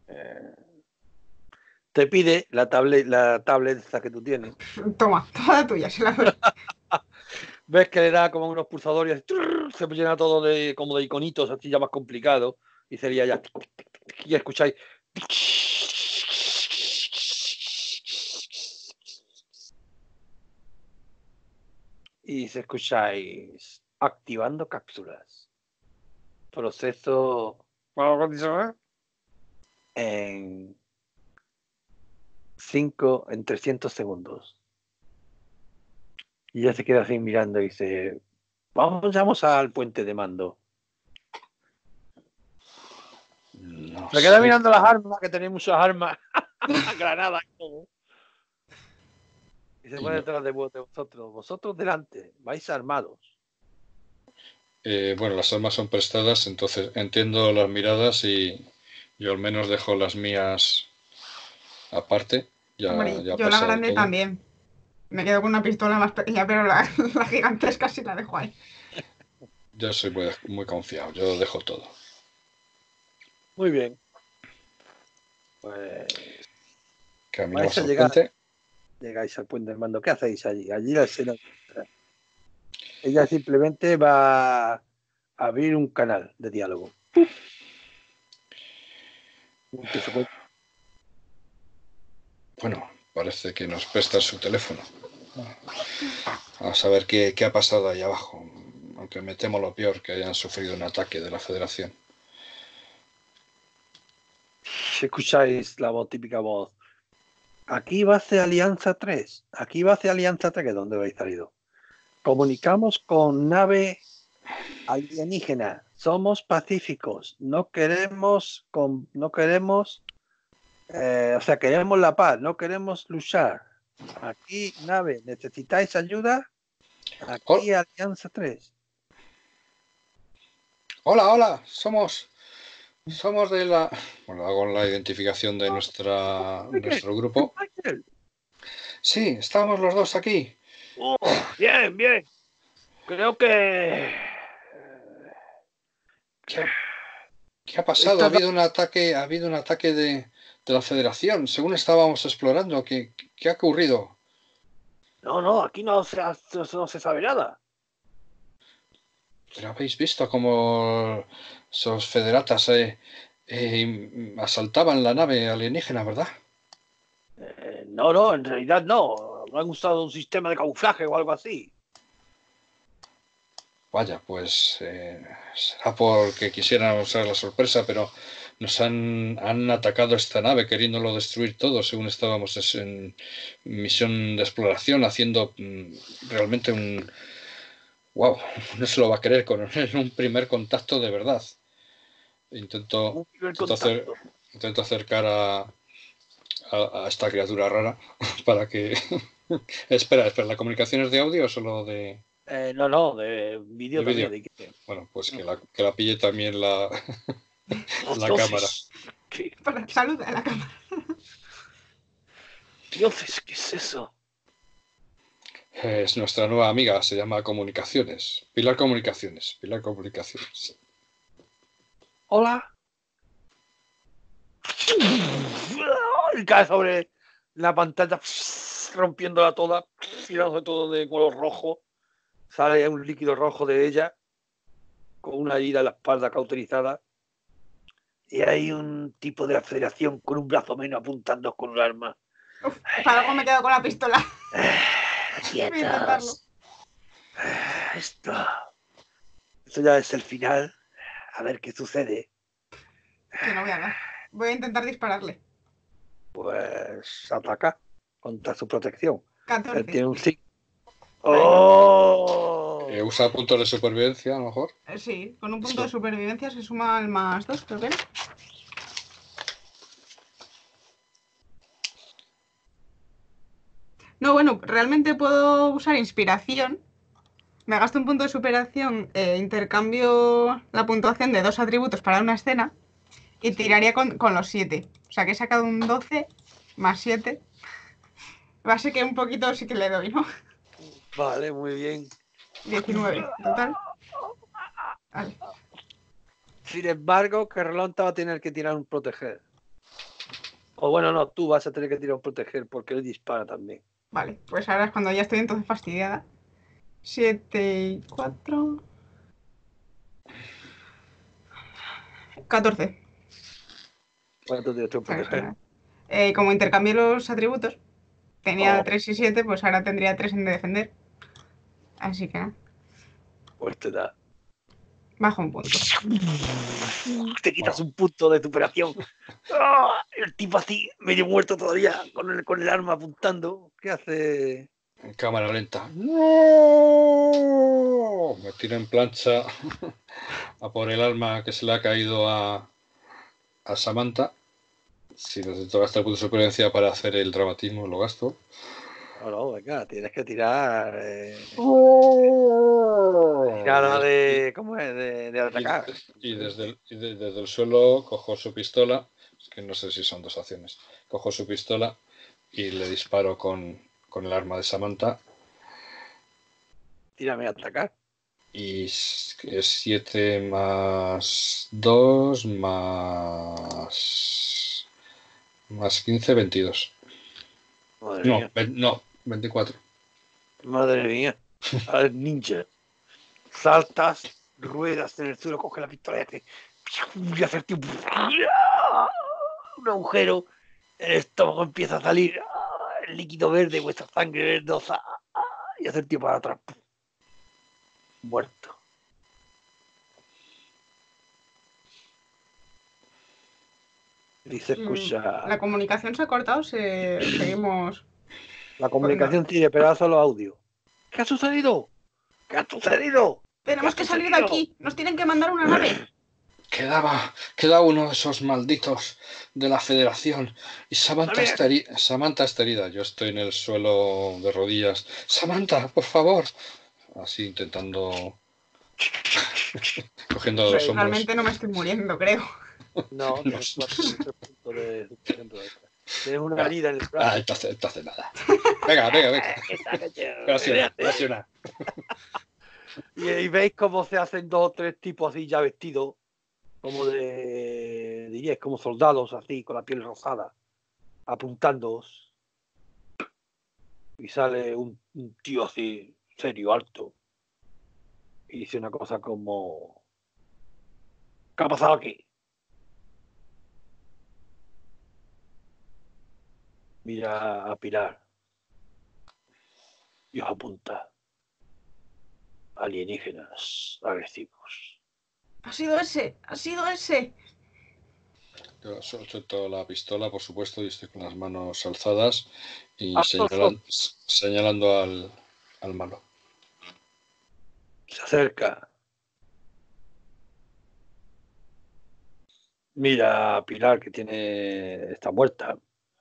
Te pide la tablet esa que tú tienes. Toma, toda la tuya, se la doy. Ves que le da como unos pulsadores y se llena todo como de iconitos así ya más complicado y sería ya y escucháis y se escucháis activando cápsulas. Proceso en 300 segundos. Y ya se queda así mirando y dice, vamos al puente de mando. No Se queda sé. mirando las armas, que tenéis muchas armas, granadas, todo. Y se pone detrás de vosotros. Vosotros delante, vais armados. Bueno, las armas son prestadas, entonces entiendo las miradas y yo al menos dejo las mías aparte. Hombre, Ya ha yo la pasado grande todo. también. Me quedo con una pistola más pequeña, pero la gigantesca sí la dejo ahí. Yo soy muy confiado, yo dejo todo. Muy bien. Pues vais Caminamos a al llegar. puente. Llegáis al puente de mando. ¿Qué hacéis allí? Allí la escena. Ella simplemente va a abrir un canal de diálogo. Bueno, parece que nos presta su teléfono. Vamos a ver qué ha pasado ahí abajo. Aunque me temo lo peor, que hayan sufrido un ataque de la Federación. Escucháis la voz, típica voz. Aquí base Alianza 3. Aquí base Alianza 3, que es donde habéis salido. Comunicamos con nave alienígena. Somos pacíficos. No queremos, queremos la paz. No queremos luchar. Aquí, nave, ¿necesitáis ayuda? Aquí, Alianza 3. Hola, somos de la... Bueno, hago la identificación de nuestro grupo. Sí, estamos los dos aquí. Oh, bien. Creo que... ¿Qué ha pasado? Ha habido un ataque de la Federación. Según estábamos explorando, ¿qué ha ocurrido? No, aquí no se sabe nada. Pero habéis visto cómo esos federatas asaltaban la nave alienígena, ¿verdad? No, en realidad no. No han usado un sistema de camuflaje o algo así. Vaya, pues será porque quisieran usar la sorpresa, pero nos han atacado esta nave queriéndolo destruir todo, según estábamos en misión de exploración, haciendo realmente un... ¡Wow! No se lo va a creer, coronel, un primer contacto de verdad. Intento acercar a esta criatura rara para que... Espera, ¿la comunicación es de audio o solo de...? No, de vídeo también. Bueno, pues que la pille también la cámara. Saluda a la cámara. Dioses, ¿qué es eso? Es nuestra nueva amiga, se llama Comunicaciones. Pilar Comunicaciones. Hola. Y cae sobre la pantalla, rompiéndola toda, tirándose todo de color rojo. Sale un líquido rojo de ella, con una herida en la espalda cauterizada. Y hay un tipo de la Federación con un brazo menos apuntando con un arma. Uf, para algo me quedo con la pistola. Quietos. Esto ya es el final. A ver qué sucede. Que no voy a dar. Voy a intentar dispararle. Pues ataca contra su protección. 14. Él tiene un 5. ¡Oh! ¿Usa puntos de supervivencia a lo mejor? Sí, con un punto de supervivencia se suma al +2, creo que era. No, bueno, realmente puedo usar inspiración. Me gasto un punto de superación, intercambio la puntuación de 2 atributos para una escena y tiraría con los 7. O sea que he sacado un 12 más 7. Va a ser que un poquito sí que le doy, ¿no? Vale, muy bien. 19 total. Vale. Sin embargo, Carlonta va a tener que tirar un proteger. O bueno, no, tú vas a tener que tirar un proteger porque él dispara también. Vale, pues ahora es cuando ya estoy entonces fastidiada. 7 y 4. 14. ¿Cuánto tienes tu proteger? Como intercambié los atributos, tenía 3 y 7, pues ahora tendría 3 en defender. Así que nada. Pues te da. Bajo un punto. Te quitas un punto de superación. El tipo así, medio muerto todavía, con el arma apuntando. ¿Qué hace? En cámara lenta. ¡No! Me tiro en plancha a por el arma que se le ha caído a Samantha. Si necesito gastar el punto de supervivencia para hacer el dramatismo, lo gasto. No, venga, tienes que tirar. Tirada de. ¿Cómo es? De atacar. Y desde el suelo cojo su pistola. Es que no sé si son 2 acciones. Cojo su pistola y le disparo con el arma de Samantha. Tírame a atacar. Y es 7 más 2 más 15, 22. Madre mía. No, 24. Madre mía. Al ninja. Saltas, ruedas en el suelo, coge la pistola y hacerte un agujero. El estómago empieza a salir. el líquido verde, vuestra sangre verdosa, y hace el tío para atrás. Muerto. Y se escucha... La comunicación se ha cortado, seguimos... La comunicación tiene pedazos los audios. ¿Qué ha sucedido? ¿Qué ha sucedido? Tenemos que salir de aquí. Nos tienen que mandar una nave. Queda uno de esos malditos de la Federación. Y Samantha está herida. Yo estoy en el suelo de rodillas. Samantha, por favor. Así intentando... cogiendo los hombros. Realmente no me estoy muriendo, creo. No, tienes 4 puntos de superación. Tienes una herida en el brazo. Entonces nada. Venga. Gracias. Y veis cómo se hacen 2 o 3 tipos así ya vestidos, como diríais, como soldados así, con la piel rosada, apuntándoos. Y sale un tío así, serio, alto, y dice una cosa como: ¿qué ha pasado aquí? Mira a Pilar y os apunta: alienígenas agresivos. Ha sido ese. Yo suelto la pistola, por supuesto, y estoy con las manos alzadas y señalando al malo. Se acerca. Mira a Pilar, que está muerta.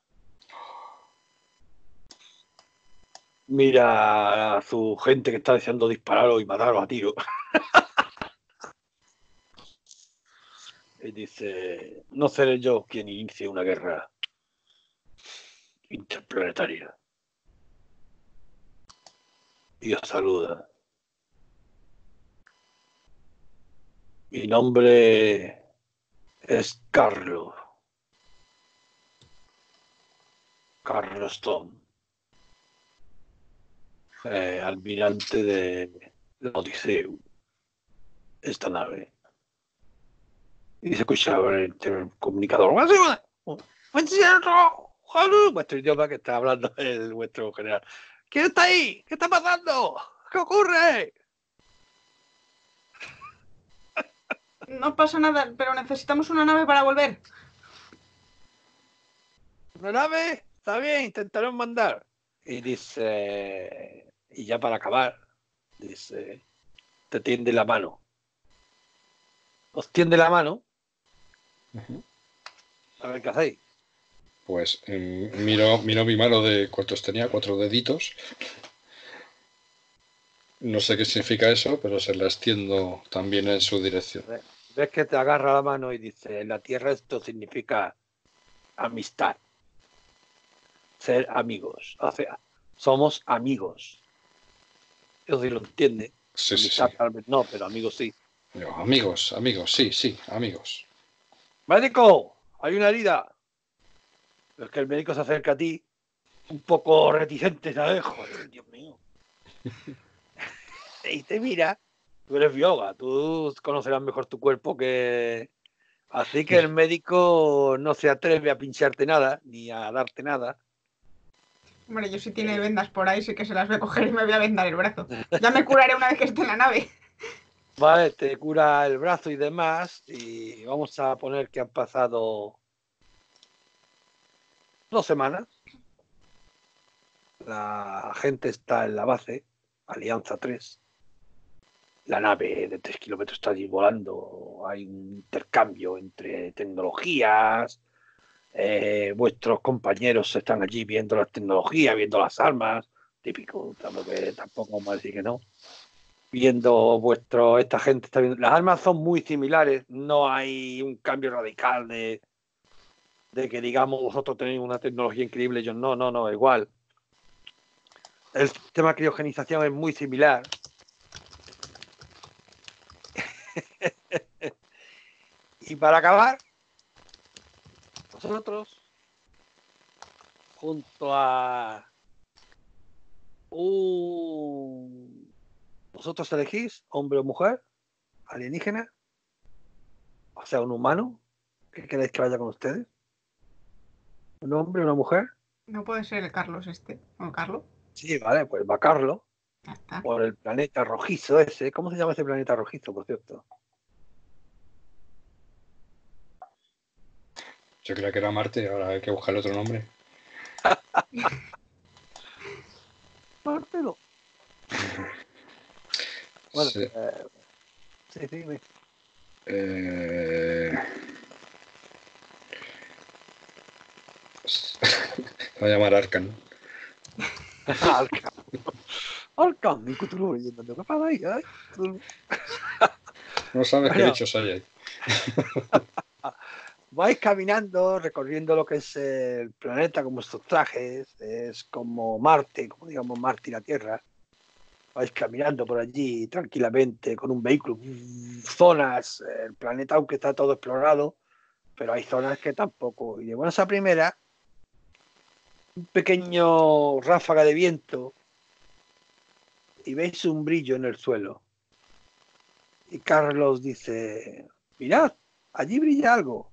Mira a su gente que está deseando dispararlo y matarlo a tiro. Y dice: no seré yo quien inicie una guerra interplanetaria. Y os saluda. Mi nombre es Carlos Stone, almirante de la Odiseo, esta nave. Y se escuchaba en el comunicador: vuestro idioma, que está hablando vuestro general. ¿Quién está ahí? ¿Qué está pasando? ¿Qué ocurre? No pasa nada, pero necesitamos una nave para volver. ¿Una nave? Está bien, intentaremos mandar. Y dice, y ya para acabar, dice: te tiende la mano. Os tiende la mano. A ver qué hacéis. Pues miro mi mano de cuántos tenía, 4 deditos. No sé qué significa eso, pero se la extiendo también en su dirección. Ves que te agarra la mano y dice: en la Tierra esto significa amistad, ser amigos. O sea, somos amigos. Yo sí lo entiende. Sí, amistad sí. Tal vez no, pero amigos sí. Yo, amigos, sí, amigos. ¡Médico! Hay una herida. Es que el médico se acerca a ti, un poco reticente, ¿sabes? Joder, Dios mío. Y te mira. Tú eres bióloga, tú conocerás mejor tu cuerpo que... Así que el médico no se atreve a pincharte nada, ni a darte nada. Hombre, yo si tiene vendas por ahí, sí que se las voy a coger y me voy a vendar el brazo. Ya me curaré una vez que esté en la nave. Vale, te cura el brazo y demás. Y vamos a poner que han pasado 2 semanas. La gente está en la base, Alianza 3. La nave de 3 kilómetros está allí volando. Hay un intercambio entre tecnologías. Vuestros compañeros están allí viendo las tecnologías, viendo las armas. Típico, que tampoco vamos a decir que no. Viendo esta gente está viendo. Las armas son muy similares. No hay un cambio radical de que digamos vosotros tenéis una tecnología increíble, ellos no, igual. El sistema de criogenización es muy similar. Y para acabar, vosotros, junto a vosotros elegís hombre o mujer, alienígena, o sea, un humano, que queréis que vaya con ustedes. ¿Un hombre o una mujer? No puede ser el Carlos este. ¿O el Carlos? Sí, vale, pues va Carlos Ya está. por el planeta rojizo ese. ¿Cómo se llama ese planeta rojizo, por cierto? Yo creía que era Marte, ahora hay que buscar otro nombre. Martelo. Bueno, Sí. sí, dime. Va a llamar Arcan. Arkham. Arkham, en Cthulhu, leyendo. ¿Qué pasa ahí? Ay, Cthulhu. No sabes qué Bueno, bichos hay ahí. vais caminando, recorriendo lo que es el planeta con vuestros trajes. Es como Marte, como digamos Marte y la Tierra. Vais caminando por allí tranquilamente con un vehículo. Zonas, el planeta aunque está todo explorado, pero hay zonas que tampoco. Y de buenas a primera, un pequeño ráfaga de viento y veis un brillo en el suelo. Y Carlos dice, mirad, allí brilla algo.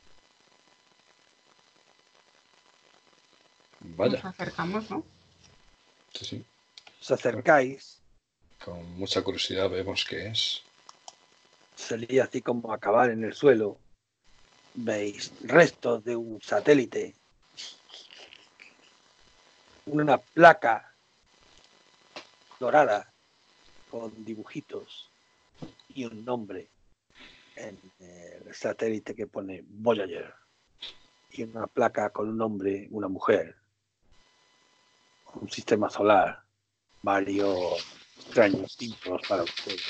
Nos Vaya. acercamos, ¿no? Sí, sí. Os acercáis, Con mucha curiosidad vemos qué es. salía así como a acabar en el suelo. Veis restos de un satélite, una placa dorada con dibujitos y un nombre en el satélite que pone Voyager y una placa con un nombre, una mujer, un sistema solar, varios extraños símbolos para ustedes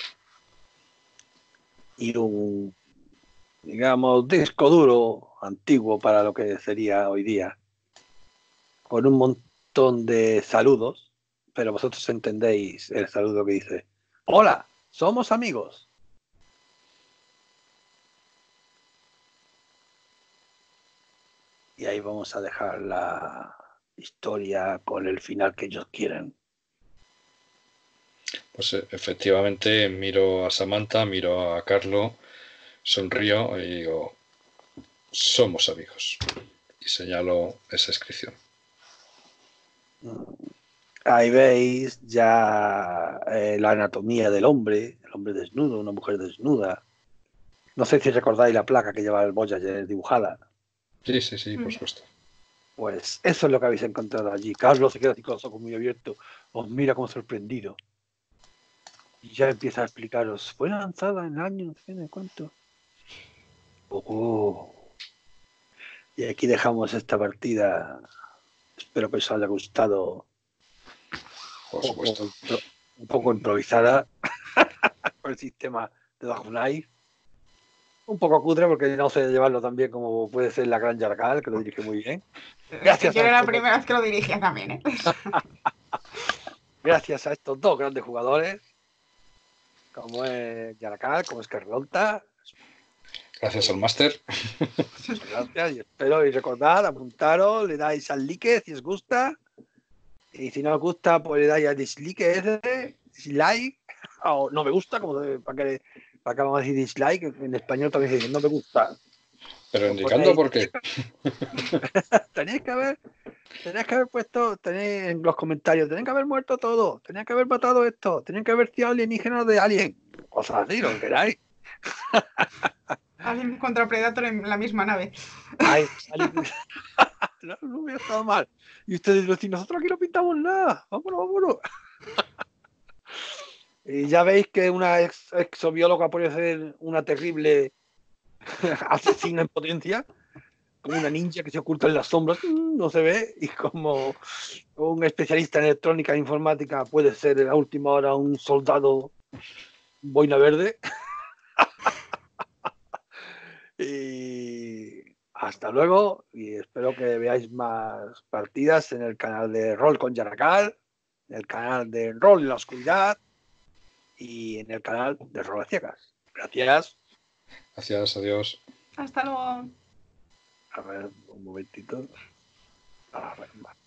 y un, digamos, disco duro antiguo para lo que sería hoy día, con un montón de saludos, pero vosotros entendéis el saludo que dice, hola, somos amigos. Y ahí vamos a dejar la historia con el final que ellos quieren. Pues efectivamente miro a Samantha, miro a Carlo, sonrío y digo, somos amigos. Y señalo esa inscripción. Ahí veis ya la anatomía del hombre, el hombre desnudo, una mujer desnuda. No sé si recordáis la placa que lleva el Voyager dibujada. Sí, sí, sí, por supuesto. Pues eso es lo que habéis encontrado allí. Carlos se queda así con los ojos muy abiertos, os mira como sorprendido. Y ya empieza a explicaros, fue lanzada en el año, no sé de cuánto. Y aquí dejamos esta partida. Espero que os haya gustado. Por supuesto. Un poco improvisada con el sistema de Dog Knife. Un poco cutre porque no sé llevarlo tan bien como puede ser la Gran Yarkal, que lo dirige muy bien. Gracias Yo a era la estos primera vez que lo dirigía también, ¿eh? gracias a estos dos grandes jugadores, como es Yarkal, como es Carlonta. Gracias al máster. Muchas gracias y espero y recordad, apuntaros, le dais al like si os gusta. Y si no os gusta, pues le dais a dislike, o no me gusta, para que vamos a decir dislike, en español también se dice no me gusta. Pero Lo indicando ponéis, por qué. tenéis que haber puesto, tenéis en los comentarios, tenéis que haber muerto todo, tenéis que haber matado esto, tenéis que haber sido alienígenas de Alien, cosas así, lo que queráis. Alien contra Predator en la misma nave. Ay, no, no hubiera estado mal. Y ustedes decís, nosotros aquí no pintamos nada, vámonos, vámonos. Y ya veis que una exobióloga puede ser una terrible asesina en potencia, como una ninja que se oculta en las sombras, no se ve, y como un especialista en electrónica e informática puede ser en la última hora un soldado boina verde. Y hasta luego, y espero que veáis más partidas en el canal de Rol con Yaracal, en el canal de Rol en la Oscuridad y en el canal de Rol a Ciegas. Gracias. Gracias, adiós. Hasta luego. A ver, un momentito. A ver,